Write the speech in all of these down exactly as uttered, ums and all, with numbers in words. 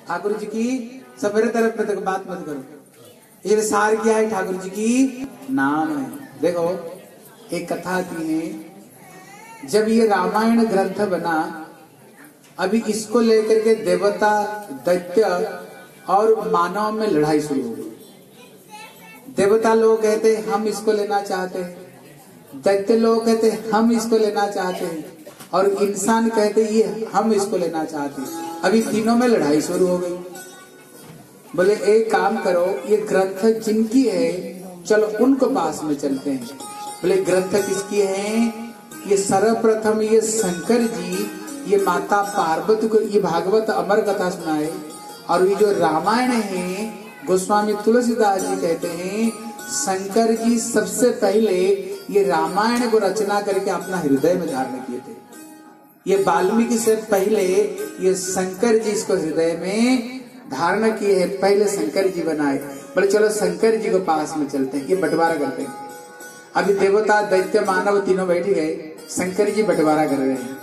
ठाकुर जी की सब मेरे तरफ में तक बात मत करो। ये सार क्या है? ठाकुर जी की नाम है। देखो एक कथा की है, जब ये रामायण ग्रंथ बना, अभी इसको लेकर के देवता दैत्य और मानव में लड़ाई शुरू हो गई। देवता लोग कहते हैं हम इसको लेना चाहते हैं, दैत्य लोग कहते हैं हम इसको लेना चाहते हैं, और इंसान कहते हैं ये हम इसको लेना चाहते हैं। अभी तीनों में लड़ाई शुरू हो गई। बोले एक काम करो, ये ग्रंथ जिनकी है चलो उनको पास में चलते हैं। बोले ग्रंथ किसकी है? ये सर्वप्रथम ये शंकर जी ये माता पार्वती को ये भागवत अमर कथा सुनाए, और ये जो रामायण है गोस्वामी तुलसीदास जी कहते हैं शंकर जी सबसे पहले ये रामायण को रचना करके अपना हृदय में धारण किए थे। ये वाल्मीकि से पहले ये शंकर जी इसको हृदय में धारण किए हैं, पहले शंकर जी बनाए। बोले चलो शंकर जी को पास में चलते हैं, ये बंटवारा करते हैं। अभी देवता दैत्य मानव तीनों बैठ गए, शंकर जी बंटवारा कर रहे हैं।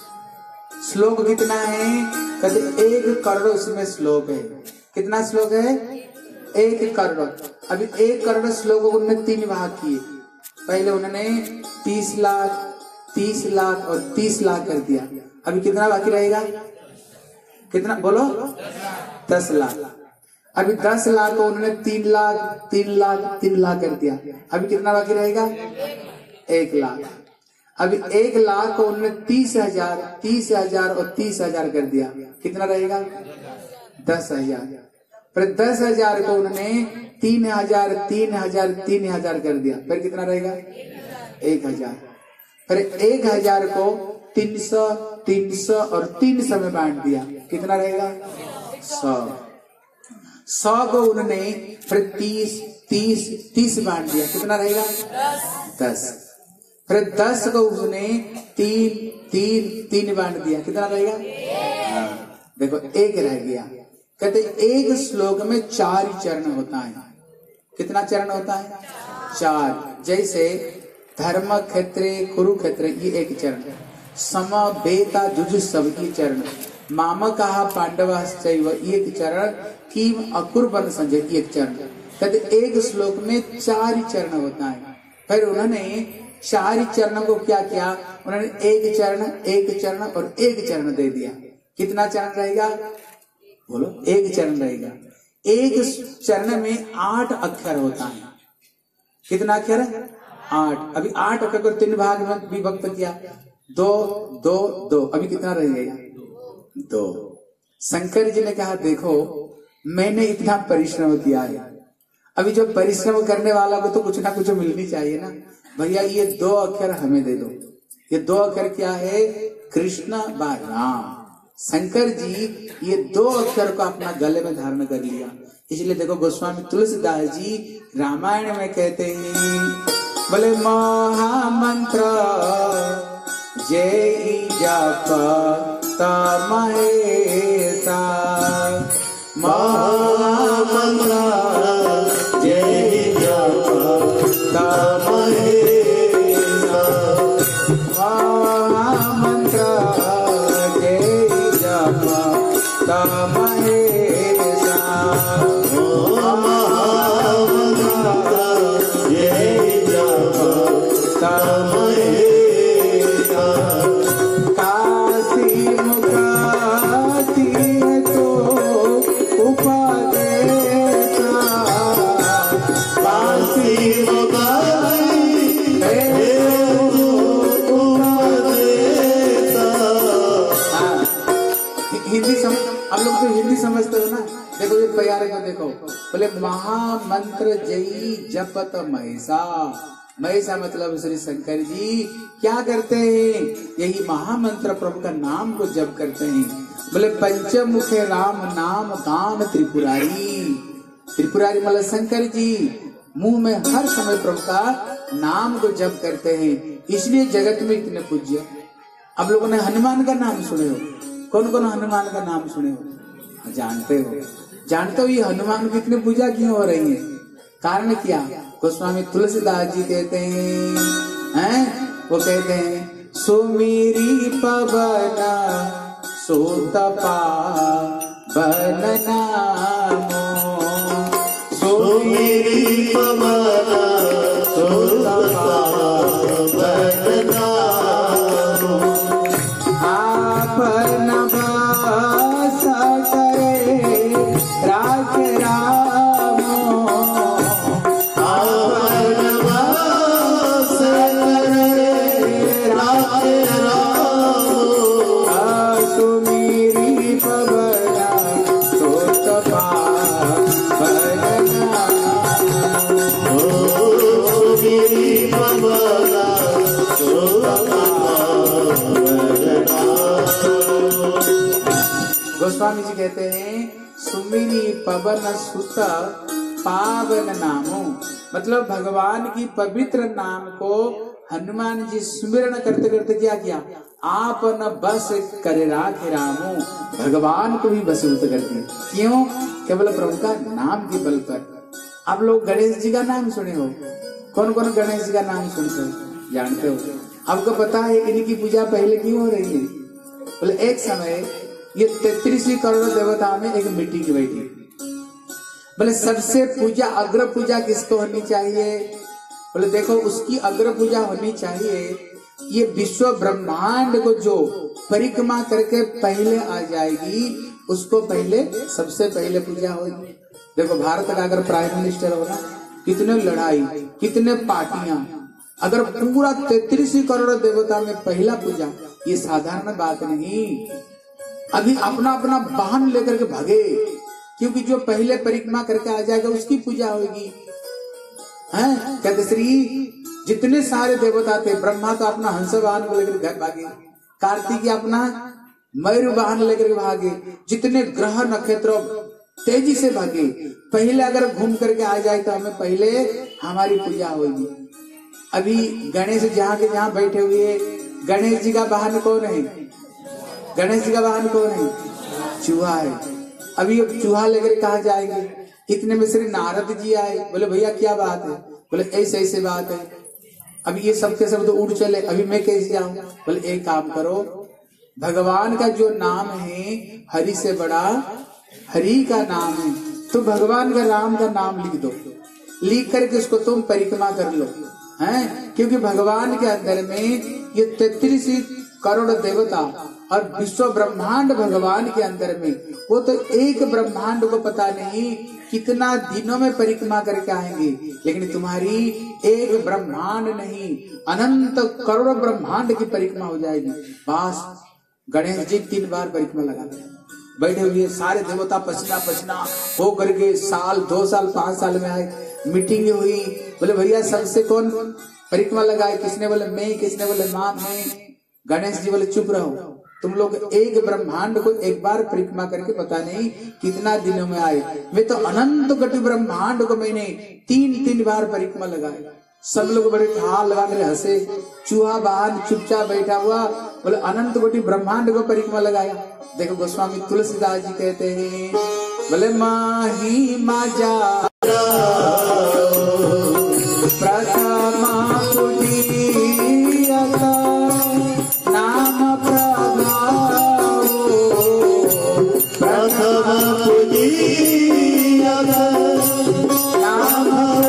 श्लोक कितना है? कहते एक करोड़ उसमें श्लोक है। कितना श्लोक है? एक करोड़। अभी एक करोड़ श्लोक को उन्होंने तीन भाग किए। पहले उन्होंने तीस लाख तीस लाख और तीस लाख कर दिया। अभी कितना बाकी रहेगा? कितना बोलो? दस लाख। अभी दस लाख को उन्होंने तीन लाख तीन लाख तीन लाख कर दिया। अभी कितना बाकी रहेगा? एक लाख। अभी एक लाख को उन्होंने तीस हजार तीस हजार और तीस हजार कर दिया। कितना रहेगा? दस हजार। फिर दस हजार को उन्होंने तीन हजार तीन हजार तीन हजार कर दिया। फिर कितना रहेगा? एक हजार। फिर एक हजार को तीन सौ तीन सौ और तीन सौ में बांट दिया। कितना रहेगा? सौ। सौ को उन्होंने फिर तीस तीस तीस बांट दिया। कितना रहेगा? दस। फिर दस को उसने तीन तीन तीन बांट दिया। कितना रहेगा? देखो एक रह गया। कहते एक श्लोक में चार चरण होता है। कितना चरण होता है? चार। जैसे धर्म क्षेत्र कुरुक्षेत्र ये एक चरण, सम बेता जुजुत्सव ये चरण, माम कहा पांडव एक चरण, किम अकुर्बन संजय एक चरण। कहते एक श्लोक में चार चरण होता है। फिर उन्होंने चार चरणों को क्या किया? उन्होंने एक चरण एक चरण और एक चरण दे दिया। कितना चरण रहेगा? बोलो? एक चरण रहेगा। एक चरण में आठ अक्षर होता है। कितना अक्षर है? आठ। अभी आठ अक्षर को तीन भाग में विभक्त किया, दो दो दो। अभी कितना रहेगा? दो। शंकर जी ने कहा देखो मैंने इतना परिश्रम किया है, अभी जो परिश्रम करने वाला को तो कुछ ना कुछ मिलनी चाहिए ना। भैया ये दो अक्षर हमें दे दो। ये दो अक्षर क्या है? कृष्ण व राम। शंकर जी ये दो अक्षर को अपना गले में धारण कर लिया। इसलिए देखो गोस्वामी तुलसीदास जी रामायण में कहते हैं बोले महामंत्र जय जप महेशा, महामंत्र जय जप महेशा, महामंत्र जय जप महेशा, काशी मुखाती तो उपदेशा, काशी मुखाती उपदेशा। हिंदी सम आप लोग तो हिंदी समझते हो ना। देखो ये प्यारे को देखो, बोले महामंत्र जयी जपत महेशा। महेशा मतलब श्री शंकर जी क्या करते हैं? यही महामंत्र प्रभु का नाम को जप करते हैं। बोले पंचमुखे राम नाम गान त्रिपुरारी। त्रिपुरारी मतलब शंकर जी मुंह में हर समय प्रभु का नाम को जप करते हैं, इसलिए जगत में इतने पूज्य। अब लोगों ने हनुमान का नाम सुने हो? कौन कौन हनुमान का नाम सुने हो? जानते हो? जानते हो ये हनुमान की इतनी पूजा क्यों हो रही है? कारण क्या? गोस्वामी तुलसीदास जी कहते हैं, हैं? वो कहते हैं सुमीरी पवन सुतपा नामो सुमिरी पवन सुत पावन नामो आपन वास करे राज रामो आपन वास करे राज रामो सुमिरी पवन सुत पावन नामो सुमिरी पवन सुत गोस्वामी जी कहते हैं सुमिरी पवन सुत पावन नामो, मतलब भगवान की पवित्र नाम को हनुमान जी स्मरण करते करते क्या किया, आप न बस करे राखे रामो, भगवान को भी बसूत करते। क्यों? केवल प्रभु का नाम के बल पर। आप लोग गणेश जी का नाम सुने हो, कौन कौन गणेश जी का नाम सुनते हो, जानते हो? आपको पता है इनकी पूजा पहले क्यों हो रही है? बोले एक समय ये तैतीस करोड़ देवता में एक मीटिंग बैठी। बोले सबसे पूजा अग्र पूजा किसको होनी चाहिए? बोले देखो उसकी अग्र पूजा होनी चाहिए ये विश्व ब्रह्मांड को जो परिक्रमा करके पहले आ जाएगी उसको पहले सबसे पहले पूजा होगी। देखो भारत का अगर प्राइम मिनिस्टर होगा, कितने लड़ाई, कितने पार्टियां, अगर पूरा तैतीस करोड़ देवता में पहला पूजा, ये साधारण बात नहीं। अभी अपना अपना वाहन लेकर के भागे, क्योंकि जो पहले परिक्रमा करके आ जाएगा उसकी पूजा होगी। हैं? कहते श्री जितने सारे देवता थे, ब्रह्मा तो अपना हंस वाहन को लेकर घर भागे, कार्तिक अपना मयूर वाहन लेकर भागे, जितने ग्रह नक्षत्र तेजी से भागे। पहले अगर घूम करके आ जाए तो हमें पहले हमारी पूजा होगी। अभी गणेश जहाँ के जहाँ बैठे हुए, गणेश जी का वाहन कौन है? गणेश जी का वाहन कौन है? चूहा है। अभी ये चूहा लेकर कहा जाएंगे? इतने में श्री नारद जी आए, बोले भैया क्या बात है? बोले ऐसे ऐसे बात है। अभी ये सबके सब तो उड़ चले, अभी मैं कैसे जाऊं? बोले एक काम करो, भगवान का जो नाम है हरि से बड़ा हरि का नाम है, तो भगवान का राम का नाम लिख दो, लिख करके उसको तुम परिक्रमा कर लो, हैं? क्योंकि भगवान के अंदर में ये तैतीस करोड़ देवता और विश्व ब्रह्मांड भगवान के अंदर में, वो तो एक ब्रह्मांड को पता नहीं कितना दिनों में परिक्रमा करके आएंगे, लेकिन तुम्हारी एक ब्रह्मांड नहीं अनंत करोड़ ब्रह्मांड की परिक्रमा हो जाएगी। बस गणेश जी तीन बार परिक्रमा लगाते बैठे हुए, सारे देवता पसीना पसीना हो करके साल दो साल पांच साल में आए, मीटिंग हुई। बोले भैया सबसे कौन परिक्रमा लगाए? किसने बोले मैं, किसने बोले माँ मैं। गणेश जी बोले चुप रहो, तुम लोग एक ब्रह्मांड को एक बार परिक्रमा करके पता नहीं कितना दिनों में आए, मैं तो अनंत कोटि ब्रह्मांड को मैंने तीन तीन बार परिक्रमा लगाए। सब लोग बड़े ठाल लगा कर हंसे, चूहा वाहन चुपचाप बैठा हुआ, बोले अनंत कोटि ब्रह्मांड को परिक्रमा लगाया। देखो गोस्वामी तुलसीदास जी कहते हैं, बोले माही माजा प्रथमा नाम प्रभाव प्रथमा नाम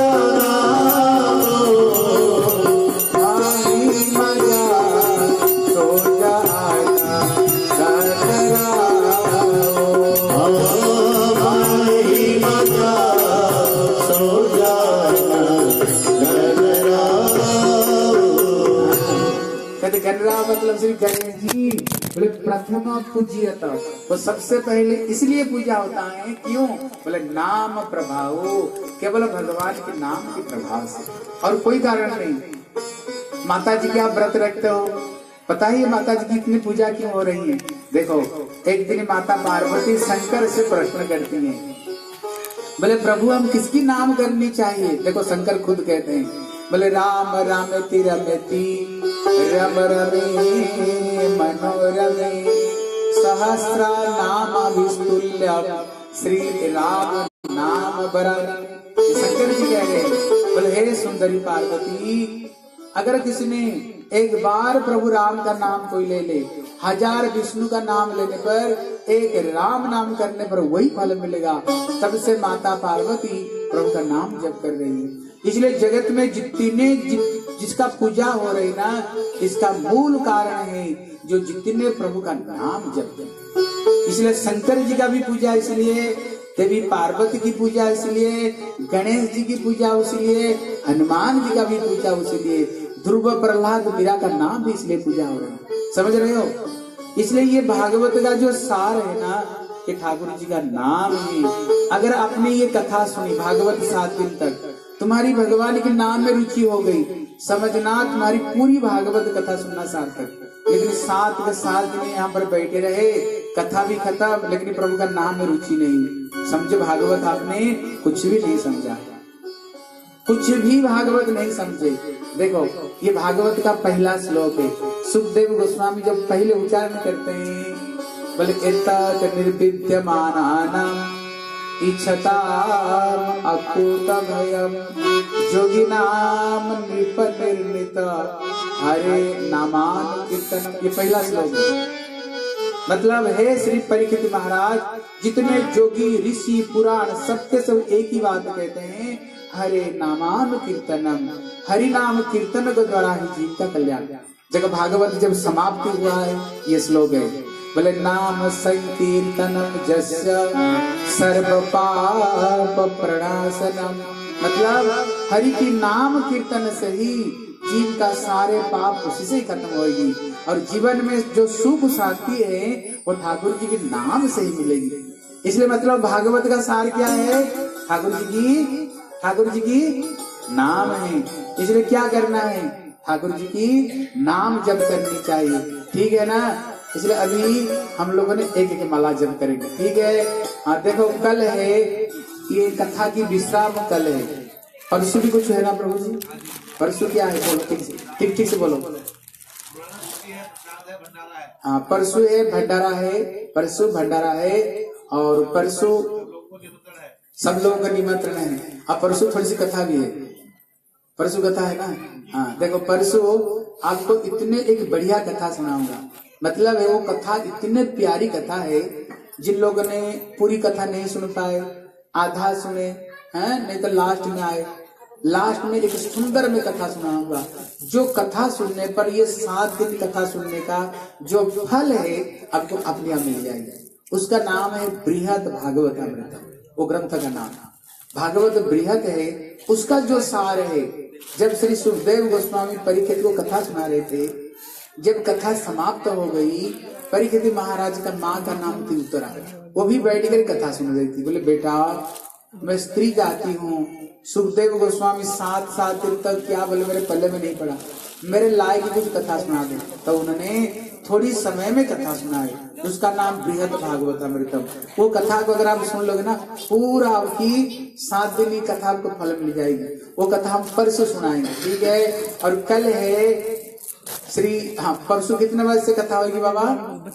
मतलब श्री गणेश जी बोले प्रथमा पूज्यता, वो सबसे पहले इसलिए पूजा होता है। क्यों? बोले नाम प्रभाव, केवल भगवान के नाम के प्रभाव से, और कोई कारण नहीं। माता जी क्या व्रत रखते हो? पता ही है माता जी की इतनी पूजा क्यों हो रही है? देखो एक दिन माता पार्वती शंकर से प्रश्न करती है, बोले प्रभु हम किसकी नाम करनी चाहिए? देखो शंकर खुद कहते हैं, बोले राम रामेति रमेति रम रमे मनोरमे सहस्रा नाम विस्तुल्य श्री राम नाम वरम। शंकर जी कह रहे, बोले हे सुंदरी पार्वती, अगर किसी ने एक बार प्रभु राम का नाम कोई ले ले, हजार विष्णु का नाम लेने पर एक राम नाम करने पर वही फल मिलेगा। तब से माता पार्वती प्रभु का नाम जप कर रही है। इसलिए जगत में जितने जि, जिसका पूजा हो रही ना, इसका मूल कारण है जो जितने प्रभु का नाम जप करते। इसलिए शंकर जी का भी पूजा इसलिए, देवी पार्वती की पूजा इसलिए, गणेश जी की पूजा इसलिए, हनुमान जी का भी पूजा इसलिए, ध्रुव प्रहलाद मीरा का नाम भी इसलिए पूजा हो रहा है। समझ रहे हो? इसलिए ये भागवत का जो सार है ना, ये ठाकुर जी का नाम है। अगर आपने ये कथा सुनी भागवत सात दिन तक, तुम्हारी भगवान के नाम में रुचि हो गई, समझना तुम्हारी पूरी भागवत कथा सुनना सार्थक। लेकिन सात के सात दिन यहाँ पर बैठे रहे, कथा भी खत्म, लेकिन प्रभु का नाम में रुचि नहीं, समझे भागवत आपने कुछ भी नहीं समझा, कुछ भी भागवत नहीं समझे। देखो ये भागवत का पहला श्लोक है। सुखदेव गोस्वामी जब पहले उच्चारण करते हैं, बोले एतत् निर्विद्यमानानां इच्छताम अकुत भयम जोगिनाम नृप निर्मित हरे नामान कीर्तनम। ये पहला श्लोक है। मतलब है श्री परीक्षित महाराज, जितने जोगी ऋषि पुराण सबके सब एक ही बात कहते हैं, हरे नामान कीर्तनम, हरि नाम कीर्तन के द्वारा ही जीव का कल्याण। जब भागवत जब समाप्ति हुआ है, ये श्लोक है, बोले नाम संकीर्तनम जस्य सर्व पाप प्रणाशनम। मतलब हरि की नाम कीर्तन से ही जीव का सारे पाप उसी से ही खत्म होगी, और जीवन में जो सुख शांति है वो ठाकुर जी के नाम से ही मिलेगी। इसलिए मतलब भागवत का सार क्या है? ठाकुर जी की ठाकुर जी की नाम है। इसलिए क्या करना है? ठाकुर जी की नाम जप करनी चाहिए, ठीक है ना? इसलिए अभी हम लोगों ने एक एक माला जप करेंगे, ठीक है? हाँ देखो, कल है ये कथा की विश्राम, कल है। परसों भी कुछ है ना प्रभु जी? परसों क्या है? बोलो ठीक से, ठीक ठीक से बोलो। हाँ परसों है भंडारा है, परसों भंडारा है, और परसों सब लोगों का निमंत्रण है। अब परसों थोड़ी सी कथा भी है, परसों कथा है ना? हाँ देखो, परसों आपको इतने एक बढ़िया कथा सुनाऊंगा। मतलब है वो कथा इतने प्यारी कथा है, जिन लोगों ने पूरी कथा नहीं सुन पाए, आधा सुने हैं, नहीं तो लास्ट में आए। लास्ट में एक सुंदर में कथा सुनाऊंगा, जो कथा सुनने पर ये सात दिन कथा सुनने का जो फल है आपको अपने आप मिल जाएगा। उसका नाम है बृहद भागवतामृत, वो ग्रंथ का नाम भागवत बृहद है। उसका जो सार है, जब श्री सुखदेव गोस्वामी परीक्षित को कथा सुना रहे थे, जब कथा समाप्त हो गई, परीक्षित महाराज का माँ का नाम थी उत्तरा, वो भी बैठ कर कथा सुन रही थी। बोले बेटा मैं स्त्री जाती हूँ, सुखदेव गोस्वामी सात सात दिन तक क्या बोले मेरे पल्ले में नहीं पड़ा, मेरे लायक कुछ कथा सुना दे। तो उन्होंने थोड़ी समय में कथा सुनाई, उसका नाम बृहद भागवतामृतम। वो कथा को अगर आप सुन लोगे ना, पूरा आपकी सात दिन की कथा आपको फल मिल जाएगी। वो कथा हम परसों सुनाएंगे, ठीक है? और कल है श्री हाँ परसों कितने बजे से कथा होगी बाबा?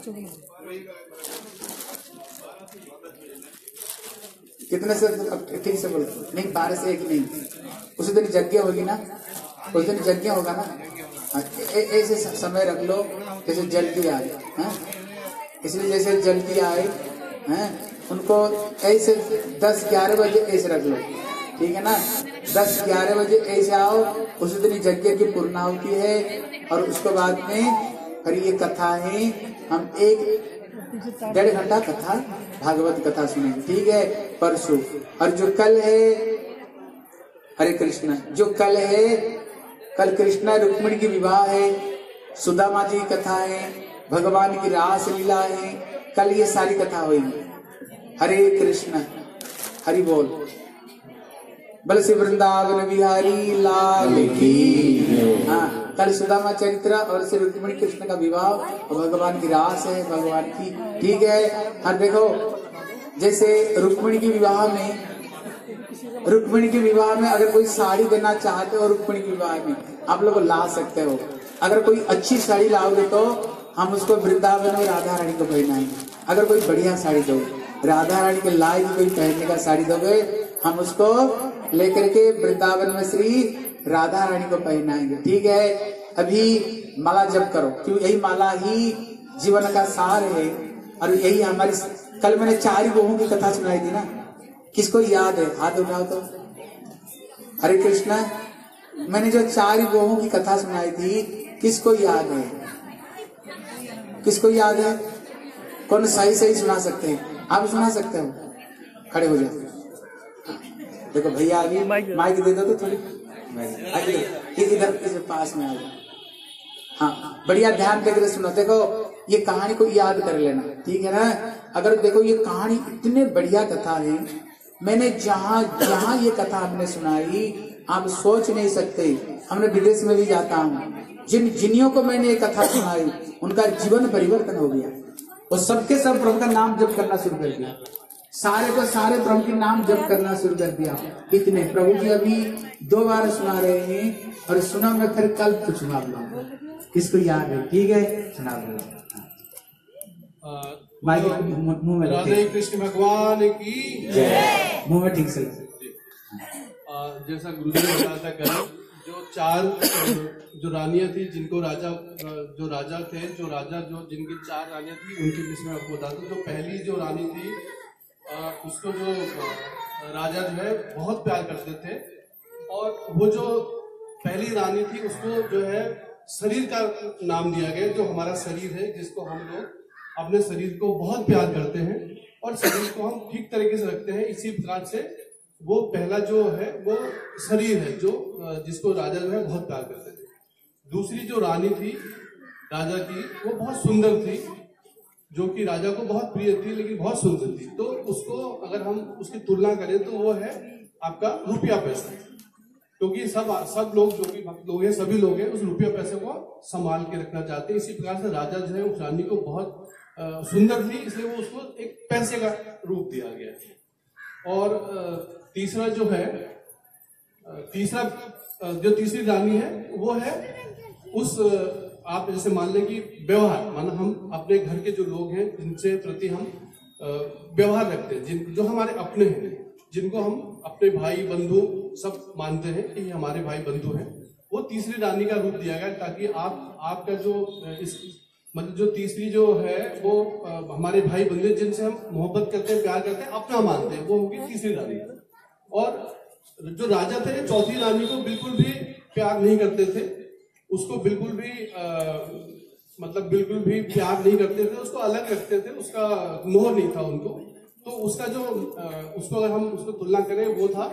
कितने से? ठीक से बोलो। नहीं बारह से एक नहीं, उसी दिन यज्ञ होगी ना, उस दिन यज्ञ होगा ना। ऐसे समय रख लो जैसे जल्दी आए हैं, इसलिए जैसे जल्दी आए हैं उनको ऐसे दस ग्यारह बजे ऐसे रख लो, ठीक है ना? दस ग्यारह बजे ऐसे आओ, उसी दिन यज्ञ की पूर्णाहुति है, और उसके बाद में फिर ये कथा है, हम एक डेढ़ घंटा कथा भागवत कथा सुनेंगे, ठीक है? परसों। और जो कल है हरे कृष्ण, जो कल है, कल कृष्ण रुक्मिणी की विवाह है, सुदामा जी की कथा है, भगवान की रास लीला है, कल ये सारी कथा हुई। हरे कृष्ण, हरि बोल। बल से वृंदावन बिहारी लाल की। हाँ कल सुदामा चरित्र और श्री रुक्मिणी कृष्ण का विवाह और भगवान की रास है, भगवान की, ठीक है? हाँ देखो, जैसे रुक्मिणी की विवाह में रुक्मिणी के विवाह में अगर कोई साड़ी देना चाहते हो, रुक्मिणी के विवाह में आप लोग ला सकते हो। अगर कोई अच्छी साड़ी लाओगे तो हम उसको वृंदावन में राधा रानी को पहनाएंगे। अगर कोई बढ़िया साड़ी दो, राधा रानी के लायक कोई पहनने का साड़ी दोगे, हम उसको लेकर के वृंदावन में श्री राधा रानी को पहनाएंगे, ठीक है? अभी माला जप करो, क्यों? यही माला ही जीवन का सार है। और यही हमारी, कल मैंने चार बहुओं की कथा सुनाई थी ना, किसको याद है? हाथ उठाओ तो। हरे कृष्णा, मैंने जो चार बहुओं की कथा सुनाई थी, किसको याद है? किसको याद है? कौन सही सही सुना सकते हैं? आप सुना सकते हो? खड़े हो जाओ। देखो भैया अभी माइक दे दो तो थोड़ी, इधर इधर पास में आ जाओ। हाँ, बढ़िया ध्यान देकर सुनो। देखो ये कहानी को याद कर लेना, ठीक है ना? अगर देखो ये कहानी इतने बढ़िया कथा है, मैंने जहाँ जहाँ ये कथा हमने सुनाई, आप सोच नहीं सकते। हमने विदेश में भी जाता हूँ, जिन जिनियों को मैंने ये कथा सुनाई उनका जीवन परिवर्तन हो गया। और सबके सब प्रभु का नाम जप करना शुरू कर दिया, सारे को सारे प्रभु के नाम जप करना शुरू कर दिया। इतने प्रभु जी अभी दो बार सुना रहे हैं, और सुना मैं फिर कल कुछ सुना दूंगा। किसको याद है? ठीक है, सुना दूंगा। मुंह में राधे कृष्ण भगवान की जय। मुंह में ठीक से। जैसा गुरुजी ने बताया था कल, जो चार जो रानियां थी, जिनको राजा जो राजा थे जो राजा जो जिनकी चार रानियां थी, उनके बीच में आपको बता दूं। तो पहली जो रानी थी, उसको जो राजा जो है बहुत प्यार करते थे। और वो जो पहली रानी थी, उसको जो है शरीर का नाम दिया गया, जो हमारा शरीर है, जिसको हम लोग अपने शरीर को बहुत प्यार करते हैं और शरीर को हम ठीक तरीके से रखते हैं। इसी प्रकार से वो पहला जो है वो शरीर है, जो जिसको राजा जो है बहुत प्यार करते थे। दूसरी जो रानी थी राजा की, वो बहुत सुंदर थी, जो कि राजा को बहुत प्रिय थी, लेकिन बहुत सुंदर थी। तो उसको अगर हम उसकी तुलना करें तो वो है आपका रुपया पैसा, क्योंकि सब सब लोग जो भी भक्त लोग हैं, सभी लोग हैं, उस रुपया पैसे को संभाल के रखना चाहते हैं। इसी प्रकार से राजा जो है उस रानी को बहुत सुंदर थी, इसलिए वो उसको एक पैसे का रूप दिया गया। और तीसरा जो है तीसरा जो तीसरी रानी है वो है उस, आप जैसे मान लें कि व्यवहार, माना हम अपने घर के जो लोग हैं जिनसे प्रति हम व्यवहार रखते हैं, जिन जो हमारे अपने हैं, जिनको हम अपने भाई बंधु सब मानते हैं कि हमारे भाई बंधु हैं, वो तीसरी रानी का रूप दिया गया, ताकि आप आपका जो इस मतलब जो तीसरी जो है वो आ, हमारे भाई बंधु जिनसे हम मोहब्बत करते हैं, प्यार करते हैं, अपना मानते हैं, वो होगी तीसरी रानी। और जो राजा थे, चौथी रानी को बिल्कुल भी प्यार नहीं करते थे, उसको बिल्कुल भी आ, मतलब बिल्कुल भी प्यार नहीं करते थे, उसको अलग रखते थे, उसका मोह नहीं था उनको। तो उसका जो आ, उसको अगर हम उसको तुलना करें, वो था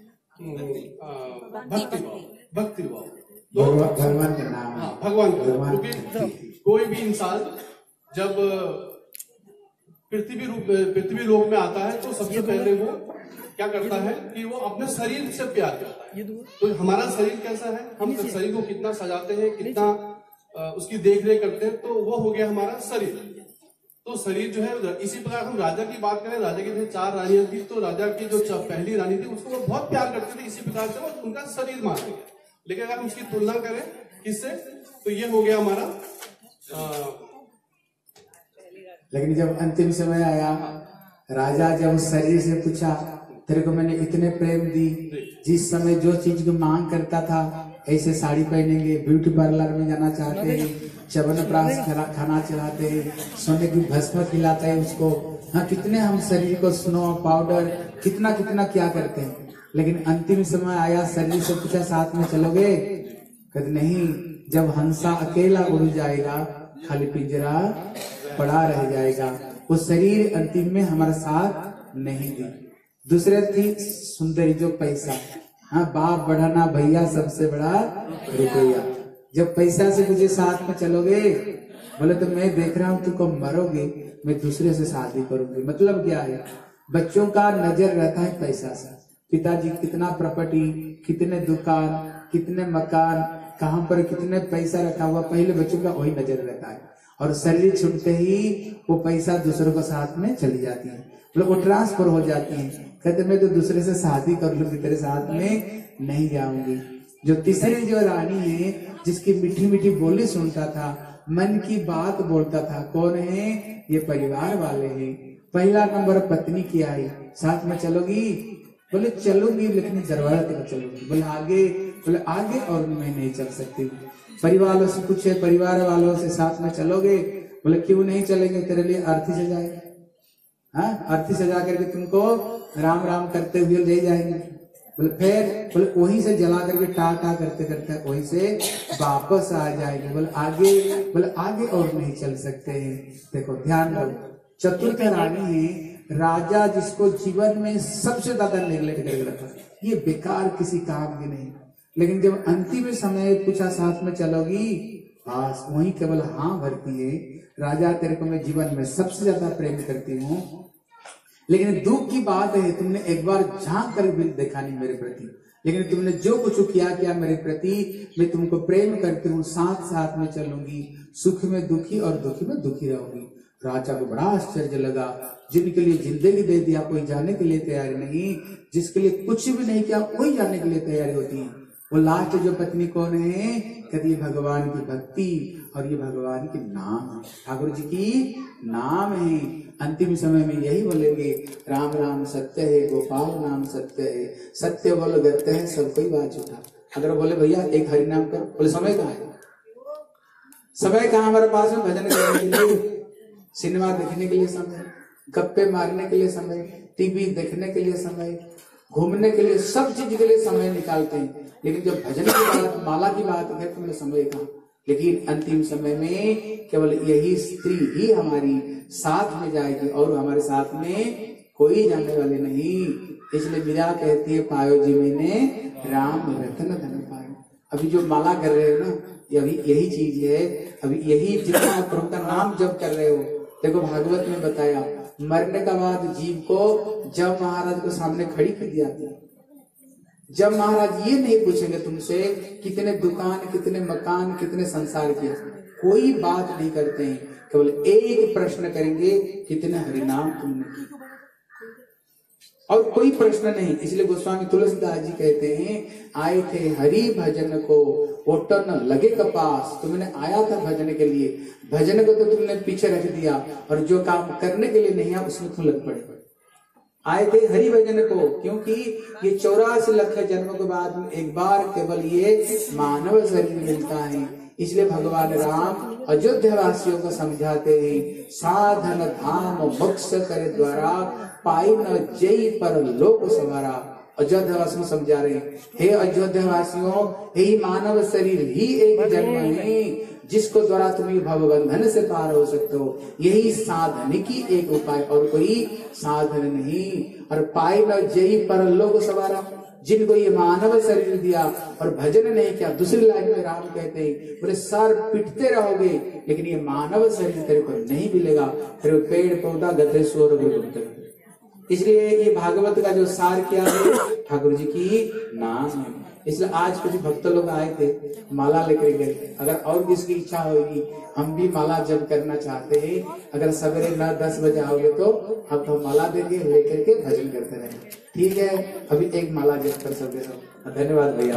भक्ति भाव। भक्ति भाव तो भगवान का नाम, हाँ भगवान का, क्योंकि कोई भी इंसान जब पृथ्वी रूप पृथ्वी लोक में आता है तो सबसे पहले वो क्या करता है कि वो अपने शरीर से प्यार करता है। तो हमारा शरीर कैसा है, हम शरीर को कितना सजाते हैं, कितना उसकी देख रेख करते हैं, तो वो हो गया हमारा शरीर। तो शरीर जो है, इसी प्रकार हम राजा की बात करें, राजा की चार रानियां थी, तो राजा की जो पहली रानी थी उसको वो बहुत प्यार करते थे, इसी प्रकार से वो उनका शरीर मानते हैं। लेकिन अगर हम उसकी तुलना करें किससे, तो ये हो गया हमारा आ... लेकिन जब अंतिम समय आया, राजा जब शरीर से पूछा, तेरे को मैंने इतने प्रेम दी, जिस समय जो चीज की मांग करता था, ऐसे साड़ी पहनेंगे, ब्यूटी पार्लर में जाना चाहते हैं, च्यवनप्राश खाना चलाते हैं, सोने की भस्म खिलाते हैं उसको, हाँ कितने हम शरीर को स्नो पाउडर कितना कितना क्या करते हैं। लेकिन अंतिम समय आया, शरीर से पूछा साथ में चलोगे? कहते नहीं, जब हंसा अकेला उड़ जाएगा, खाली पिंजरा पड़ा रह जाएगा। वो शरीर अंतिम में हमारा साथ नहीं दी। दूसरे थी सुंदरी, जो पैसा, हाँ बाप बढ़ाना भैया सबसे बड़ा रुपया। जब पैसा से मुझे साथ में चलोगे, बोले तो मैं देख रहा हूँ तू कब मरोगे, मैं दूसरे से शादी करूंगी। मतलब क्या है, बच्चों का नजर रहता है पैसा से, पिताजी कितना प्रॉपर्टी, कितने दुकान, कितने मकान, कहाँ पर कितने पैसा रखा हुआ, पहले बच्चों का वही नजर रहता है। और शरीर छूटते ही वो पैसा दूसरों के साथ में चली जाती है, मतलब वो ट्रांसफर हो जाती है। कहते मैं तो दूसरे से शादी कर लूंगी, तेरे साथ में नहीं जाऊंगी। जो तीसरी जो रानी है, जिसकी मीठी मीठी बोली सुनता था, मन की बात बोलता था, कौन है ये? परिवार वाले हैं। पहला नंबर पत्नी किया है, साथ में चलोगी? बोले चलूंगी, लेकिन दरवाजा तक चलूंगी। बोले आगे? बोले आगे और मैं नहीं चल सकती। परिवार वालों से पूछे, परिवार वालों से साथ में चलोगे? बोले क्यों नहीं चलेंगे, तेरे लिए अर्थी सजाएंगे। हाँ, अर्थी सजा करके तुमको राम राम करते हुए ले जाएंगे। बोले फिर बोले वहीं से जला करके टा टा करते करते वहीं से वापस आ जाएंगे। बोले आगे, बोले आगे और नहीं चल सकते हैं। देखो ध्यान दो, चतुर्थ रानी है राजा जिसको जीवन में सबसे ज्यादा नेग्लेक्ट करके रखा, ये बेकार किसी काम की नहीं। लेकिन जब अंतिम समय पूछा साथ में चलोगी, बस वहीं केवल हाँ भरती है। राजा तेरे को मैं जीवन में सबसे ज्यादा प्रेम करती हूँ, लेकिन दुख की बात है तुमने एक बार झांक कर भी देखा नहीं मेरे प्रति। लेकिन तुमने जो कुछ किया किया मेरे प्रति, मैं तुमको प्रेम करती हूँ, साथ साथ में चलूंगी, सुख में दुखी और दुखी में दुखी रहूंगी। राजा को बड़ा आश्चर्य लगा, जिनके लिए जिंदगी दे दिया कोई जाने के लिए तैयार नहीं, जिसके लिए कुछ भी नहीं किया कोई जाने के लिए तैयारी होती है। वो लास्ट जो पत्नी कौन है, कहती है भगवान की भक्ति और ये भगवान के नाम है, ठाकुर जी की नाम है। अंतिम समय में यही बोलेंगे, राम राम सत्य है, गोपाल नाम सत्य है, सत्य बोल गत्य है, सब कोई बात झूठा। अगर बोले भैया एक हरि नाम कर, बोले समय कहाँ है, समय कहाँ हमारे पास में, भजन करने के लिए, सिनेमा देखने के लिए समय, गप्पे मारने के लिए समय, टीवी देखने के लिए समय, घूमने के लिए, सब चीज के लिए समय निकालते हैं। लेकिन जब भजन की बात, माला की बात है तो मैं समय कहाँ। लेकिन अंतिम समय में केवल यही स्त्री ही हमारी साथ में जाएगी और हमारे साथ में कोई जाने वाले नहीं। इसलिए मीरा कहती है, पायो जी मैंने राम रतन धन पायो। अभी जो माला कर रहे हो ना, अभी यही चीज है, अभी यही जितना प्रभु का नाम जब कर रहे हो। देखो भागवत में बताया, मरने का बाद जीव को जब महाराज को सामने खड़ी कर दिया, जब महाराज ये नहीं पूछेंगे तुमसे कितने दुकान, कितने मकान, कितने संसार के, कोई बात नहीं करते हैं, केवल एक प्रश्न करेंगे, कितने हरिनाम तुमने किए, और कोई प्रश्न नहीं। इसलिए गोस्वामी तुलसीदास जी कहते हैं, आए थे हरि भजन को ओटो न लगे कपास। तुमने आया था भजन के लिए, भजन को तो तुमने पीछे रख दिया, और जो काम करने के लिए नहीं है उसमें तुम लग पड़े। आए थे हरि भजन को, क्योंकि ये चौरासी लाख जन्मों के बाद एक बार केवल ये मानव शरीर मिलता है। इसलिए भगवान राम अयोध्या वासियों को समझाते हैं, साधन धाम मोक्ष करे द्वारा, पाई न जय पर लोक सवारा। अयोध्या वासियों समझा रहे हैं, हे अयोध्या वासियों, यही मानव शरीर ही एक जन्म है जिसको द्वारा तुम भवबंधन से पार हो सकते हो। यही साधन की एक उपाय, और कोई साधन नहीं। और पाई न जय पर लोक सवारा, जिनको ये मानव शरीर दिया और भजन नहीं किया। दूसरी लाइन में राम कहते हैं, बोले सर पिटते रहोगे लेकिन ये मानव शरीर तेरे को नहीं मिलेगा, तेरे पेड़ पौधा गधे स्वर घूमते। इसलिए ये भागवत का जो सार क्या है, ठाकुर जी की नाम है। इसलिए आज कुछ भक्त लोग आए थे, माला लेकर गए। अगर और किसकी इच्छा होगी, हम भी माला जप करना चाहते हैं, अगर सवेरे नौ दस बजे आओगे तो आपको माला देंगे, लेकर के भजन करते रहेंगे। ठीक है, अभी एक माला जप कर सकते हो। धन्यवाद भैया।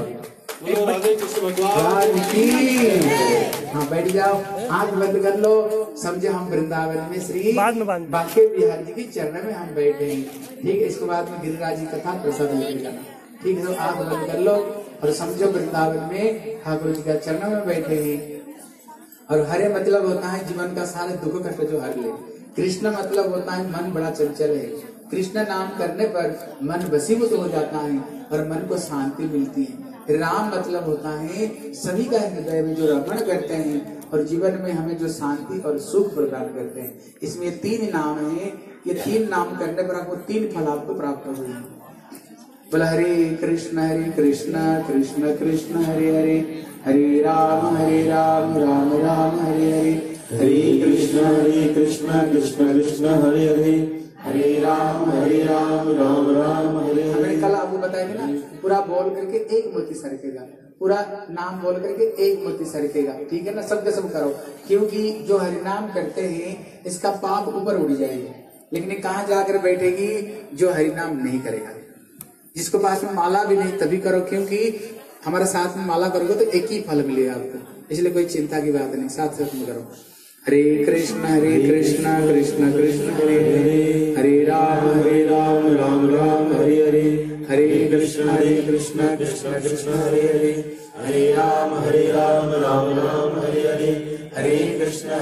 हाँ बैठ जाओ, आंख बंद कर लो, समझे हम वृंदावन में श्री बांके बिहारी जी के चरण में हम बैठे हैं। ठीक है, इसके बाद में गिरिराज जी कथा प्रसाद लेकर जाना। ठीक है, आंख बंद कर लो और समझो वृंदावन में ठाकुर जी का चरण में बैठे हैं। और हरे मतलब होता है जीवन का सारे दुख कष्ट जो हर ले। कृष्ण मतलब होता है मन बड़ा चंचल है, कृष्ण नाम करने पर मन वशीभूत हो जाता है और मन को शांति मिलती है। राम मतलब होता है सभी का हृदय में जो रमण करते हैं और जीवन में हमें जो शांति और सुख प्रदान करते हैं। इसमें तीन नाम है, ये तीन नाम करने पर आपको तीन फल आपको प्राप्त हुए हैं। बोला हरे कृष्ण हरे कृष्ण कृष्ण कृष्ण हरे हरे, हरे राम हरे राम राम राम हरे हरे, हरे कृष्ण हरे कृष्ण कृष्ण कृष्ण हरे हरे, हरे राम हरे राम राम राम हरे हरे। हमने कल आपको बताया ना, पूरा बोल करके एक मोती सरकेगा, पूरा नाम बोल करके एक मोती सरकेगा। ठीक है ना, सबके सब करो, क्योंकि जो हरिनाम करते हैं इसका पाप ऊपर उड़ जाएगा। लेकिन कहाँ जाकर बैठेगी, जो हरिनाम नहीं करेगा, जिसको पास में माला भी नहीं तभी करो, क्योंकि हमारे साथ में माला करोगे तो एक ही फल मिलेगा आपको। इसलिए कोई चिंता की बात नहीं, साथ साथ में करो। हरे कृष्ण हरे कृष्ण कृष्ण कृष्ण हरे हरे, हरे राम हरे राम राम राम हरे हरे, हरे कृष्ण हरे कृष्ण कृष्ण कृष्ण हरे हरे, हरे राम हरे राम राम राम हरे हरे, हरे कृष्ण हरे कृष्ण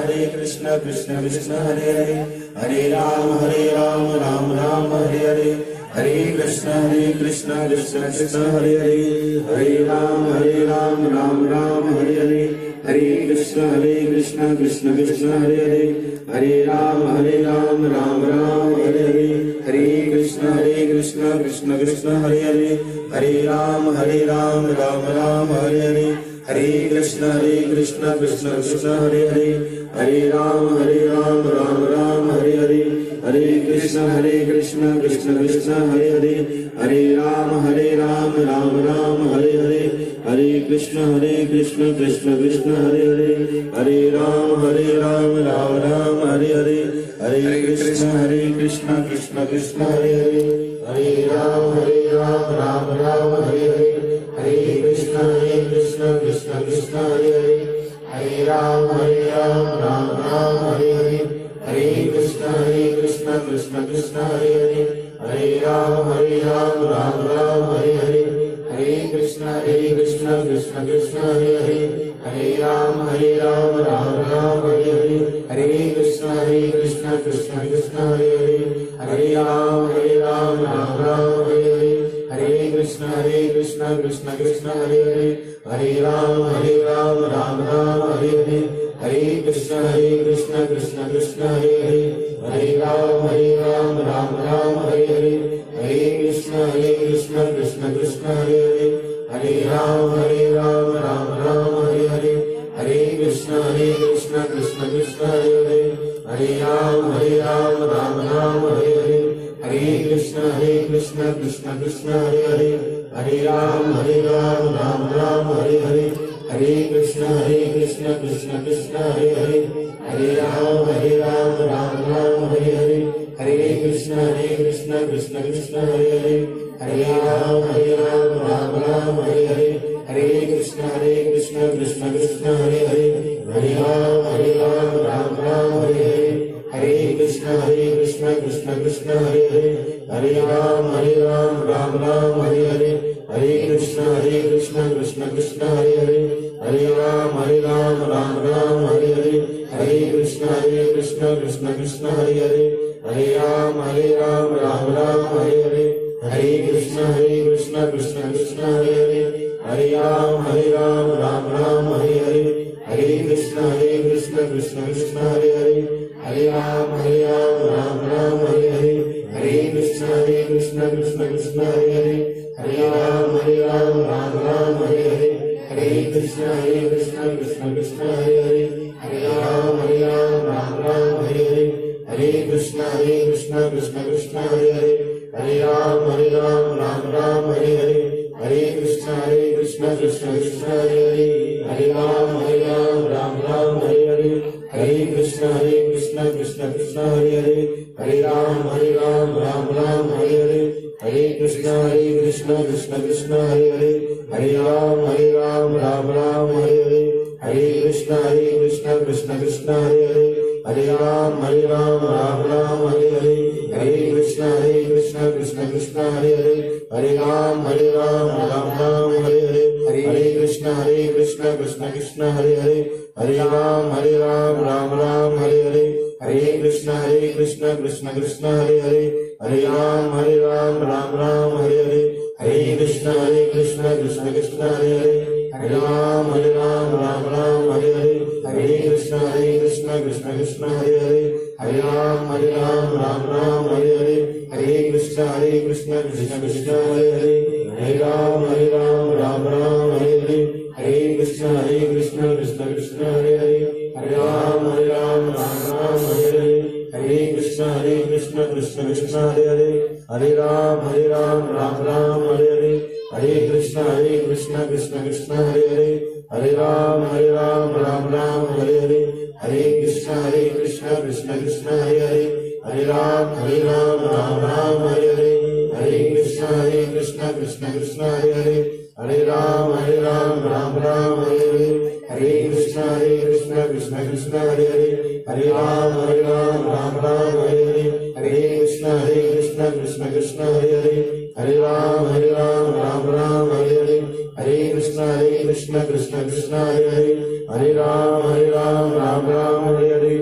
कृष्ण कृष्ण कृष्ण हरे हरे हरे राम हरे राम राम राम हरे हरे हरे कृष्ण हरे कृष्ण कृष्ण कृष्ण हरे हरे हरे राम हरे राम राम राम हरे हरे हरे कृष्ण हरे कृष्ण कृष्ण कृष्ण हरे हरे हरे राम हरे राम राम राम हरे हरे हरे कृष्ण हरे कृष्ण कृष्ण कृष्ण हरे हरे हरे राम हरे राम राम राम हरे हरे हरे कृष्ण हरे कृष्ण कृष्ण कृष्ण हरे हरे हरे राम हरे राम राम राम हरे हरे हरे कृष्ण हरे कृष्ण कृष्ण कृष्ण हरे हरे हरे राम हरे राम राम राम हरे हरे हरे कृष्ण हरे कृष्ण कृष्ण कृष्ण हरे हरे हरे राम हरे राम राम राम हरे हरे हरे कृष्ण हरे कृष्ण कृष्ण कृष्ण हरे हरे हरे राम हरे राम राम राम हरे हरे हरे कृष्ण हरे कृष्ण कृष्ण कृष्ण हरे हरे हरे राम हरे राम राम राम हरे हरे हरे कृष्ण हरे कृष्ण कृष्ण कृष्ण हरे हरे हरे राम हरे राम राम राम हरे हरे हरे कृष्ण हरे कृष्ण कृष्ण कृष्ण हरे हरे हरे राम हरे राम राम राम हरे हरे हरे कृष्ण हरे कृष्ण कृष्ण कृष्ण हरे हरे हरे राम हरे राम राम राम हरे हरे हरे कृष्ण हरे कृष्ण कृष्ण कृष्ण हरे हरे हरे राम हरे राम राम राम हरे हरे हरे कृष्ण हरे कृष्ण कृष्ण कृष्ण हरे हरे हरे राम हरे राम राम राम हरे हरे हरे कृष्ण हरे कृष्ण कृष्ण कृष्ण हरे हरे हरे राम हरे राम राम राम हरे हरे हरे कृष्ण हरे कृष्ण कृष्ण कृष्ण हरे हरे हरे राम हरे राम राम राम हरे हरे हरे कृष्ण हरे कृष्ण कृष्ण कृष्ण हरे हरे हरे राम हरे राम राम राम हरे हरे हरे कृष्ण हरे कृष्ण कृष्ण कृष्ण हरे हरे हरे राम हरे राम राम राम हरे हरे हरे कृष्ण हरे कृष्ण कृष्ण कृष्ण हरे हरे हरे राम हरे राम राम राम हरे हरे हरे कृष्ण हरे कृष्ण कृष्ण कृष्ण हरे हरे हरे राम हरे राम राम राम हरे हरे हरे कृष्ण हरे कृष्ण कृष्ण कृष्ण हरे हरे हरे राम हरे राम राम राम हरे हरे हरे कृष्ण हरे कृष्ण कृष्ण कृष्ण हरे हरे हरे राम हरे राम राम राम हरे हरे हरे कृष्ण हरे कृष्ण कृष्ण कृष्ण हरे हरे हरे राम हरे राम राम राम हरे हरे हरे कृष्ण हरे कृष्ण कृष्ण कृष्ण हरे हरे हरे राम हरे राम राम राम हरे हरे हरे कृष्ण हरे कृष्ण कृष्ण कृष्ण हरे हरे हरे राम हरे राम राम राम हरे हरे हरे कृष्ण हरे कृष्ण कृष्ण कृष्ण हरे हरे हरे राम हरे राम राम राम हरे हरे हरे कृष्ण हरे कृष्ण कृष्ण कृष्ण हरे हरे हरे राम हरे राम राम राम हरे हरे हरे कृष्ण हरे कृष्ण कृष्ण कृष्ण हरे हरे हरे राम हरे राम राम राम हरे हरे हरे कृष्ण हरे कृष्ण कृष्ण कृष्ण हरे हरे हरे राम हरे राम राम राम हरे हरे हरे कृष्ण हरे कृष्ण कृष्ण कृष्ण हरे हरे हरे राम हरे राम राम राम हरे हरे हरे कृष्ण हरे कृष्ण कृष्ण कृष्ण हरे हरे हरे राम हरे राम राम राम हरे हरे हरे कृष्ण हरे कृष्ण कृष्ण कृष्ण हरे हरे हरे राम हरे राम राम राम हरे हरे हरे कृष्ण हरे कृष्ण कृष्ण कृष्ण हरे हरे हरे राम हरे राम राम राम हरे हरे हरे कृष्ण हरे कृष्ण कृष्ण कृष्ण हरे हरे हरे राम हरे राम राम राम हरे हरे हरे कृष्ण हरे कृष्ण कृष्ण कृष्ण हरे हरे हरे राम हरे राम राम राम हरे हरे हरे कृष्ण हरे कृष्ण कृष्ण कृष्ण हरे हरे हरे राम हरे राम राम राम हरे हरे हरे कृष्ण हरे कृष्ण कृष्ण कृष्ण हरे हरे हरे राम हरे राम राम राम हरे हरे हरे कृष्ण हरे कृष्ण कृष्ण कृष्ण हरे हरे हरे राम हरे राम राम राम हरे हरे हरे कृष्ण हरे कृष्ण कृष्ण कृष्ण हरे हरे हरे राम हरे राम राम राम हरे हरे हरे कृष्ण हरे कृष्ण कृष्ण कृष्ण हरे हरे हरे राम हरे राम राम राम हरे हरे हरे कृष्ण हरे कृष्ण कृष्ण कृष्ण हरे हरे हरे राम हरे राम राम राम हरे हरे हरे कृष्ण हरे कृष्ण कृष्ण कृष्ण हरे हरे हरे राम हरे राम राम राम हरे हरे हरे कृष्ण हरे कृष्ण कृष्ण कृष्ण हरे हरे हरे राम हरे राम राम राम हरे हरे हरे कृष्ण हरे कृष्ण कृष्ण कृष्ण हरे हरे हरे राम हरे राम राम राम हरे हरे हरे कृष्ण हरे कृष्ण कृष्ण कृष्ण हरे हरे हरे राम हरे राम राम राम हरे हरे हरे कृष्ण हरे कृष्ण कृष्ण कृष्ण हरे हरे हरे राम हरे राम राम राम हरे हरे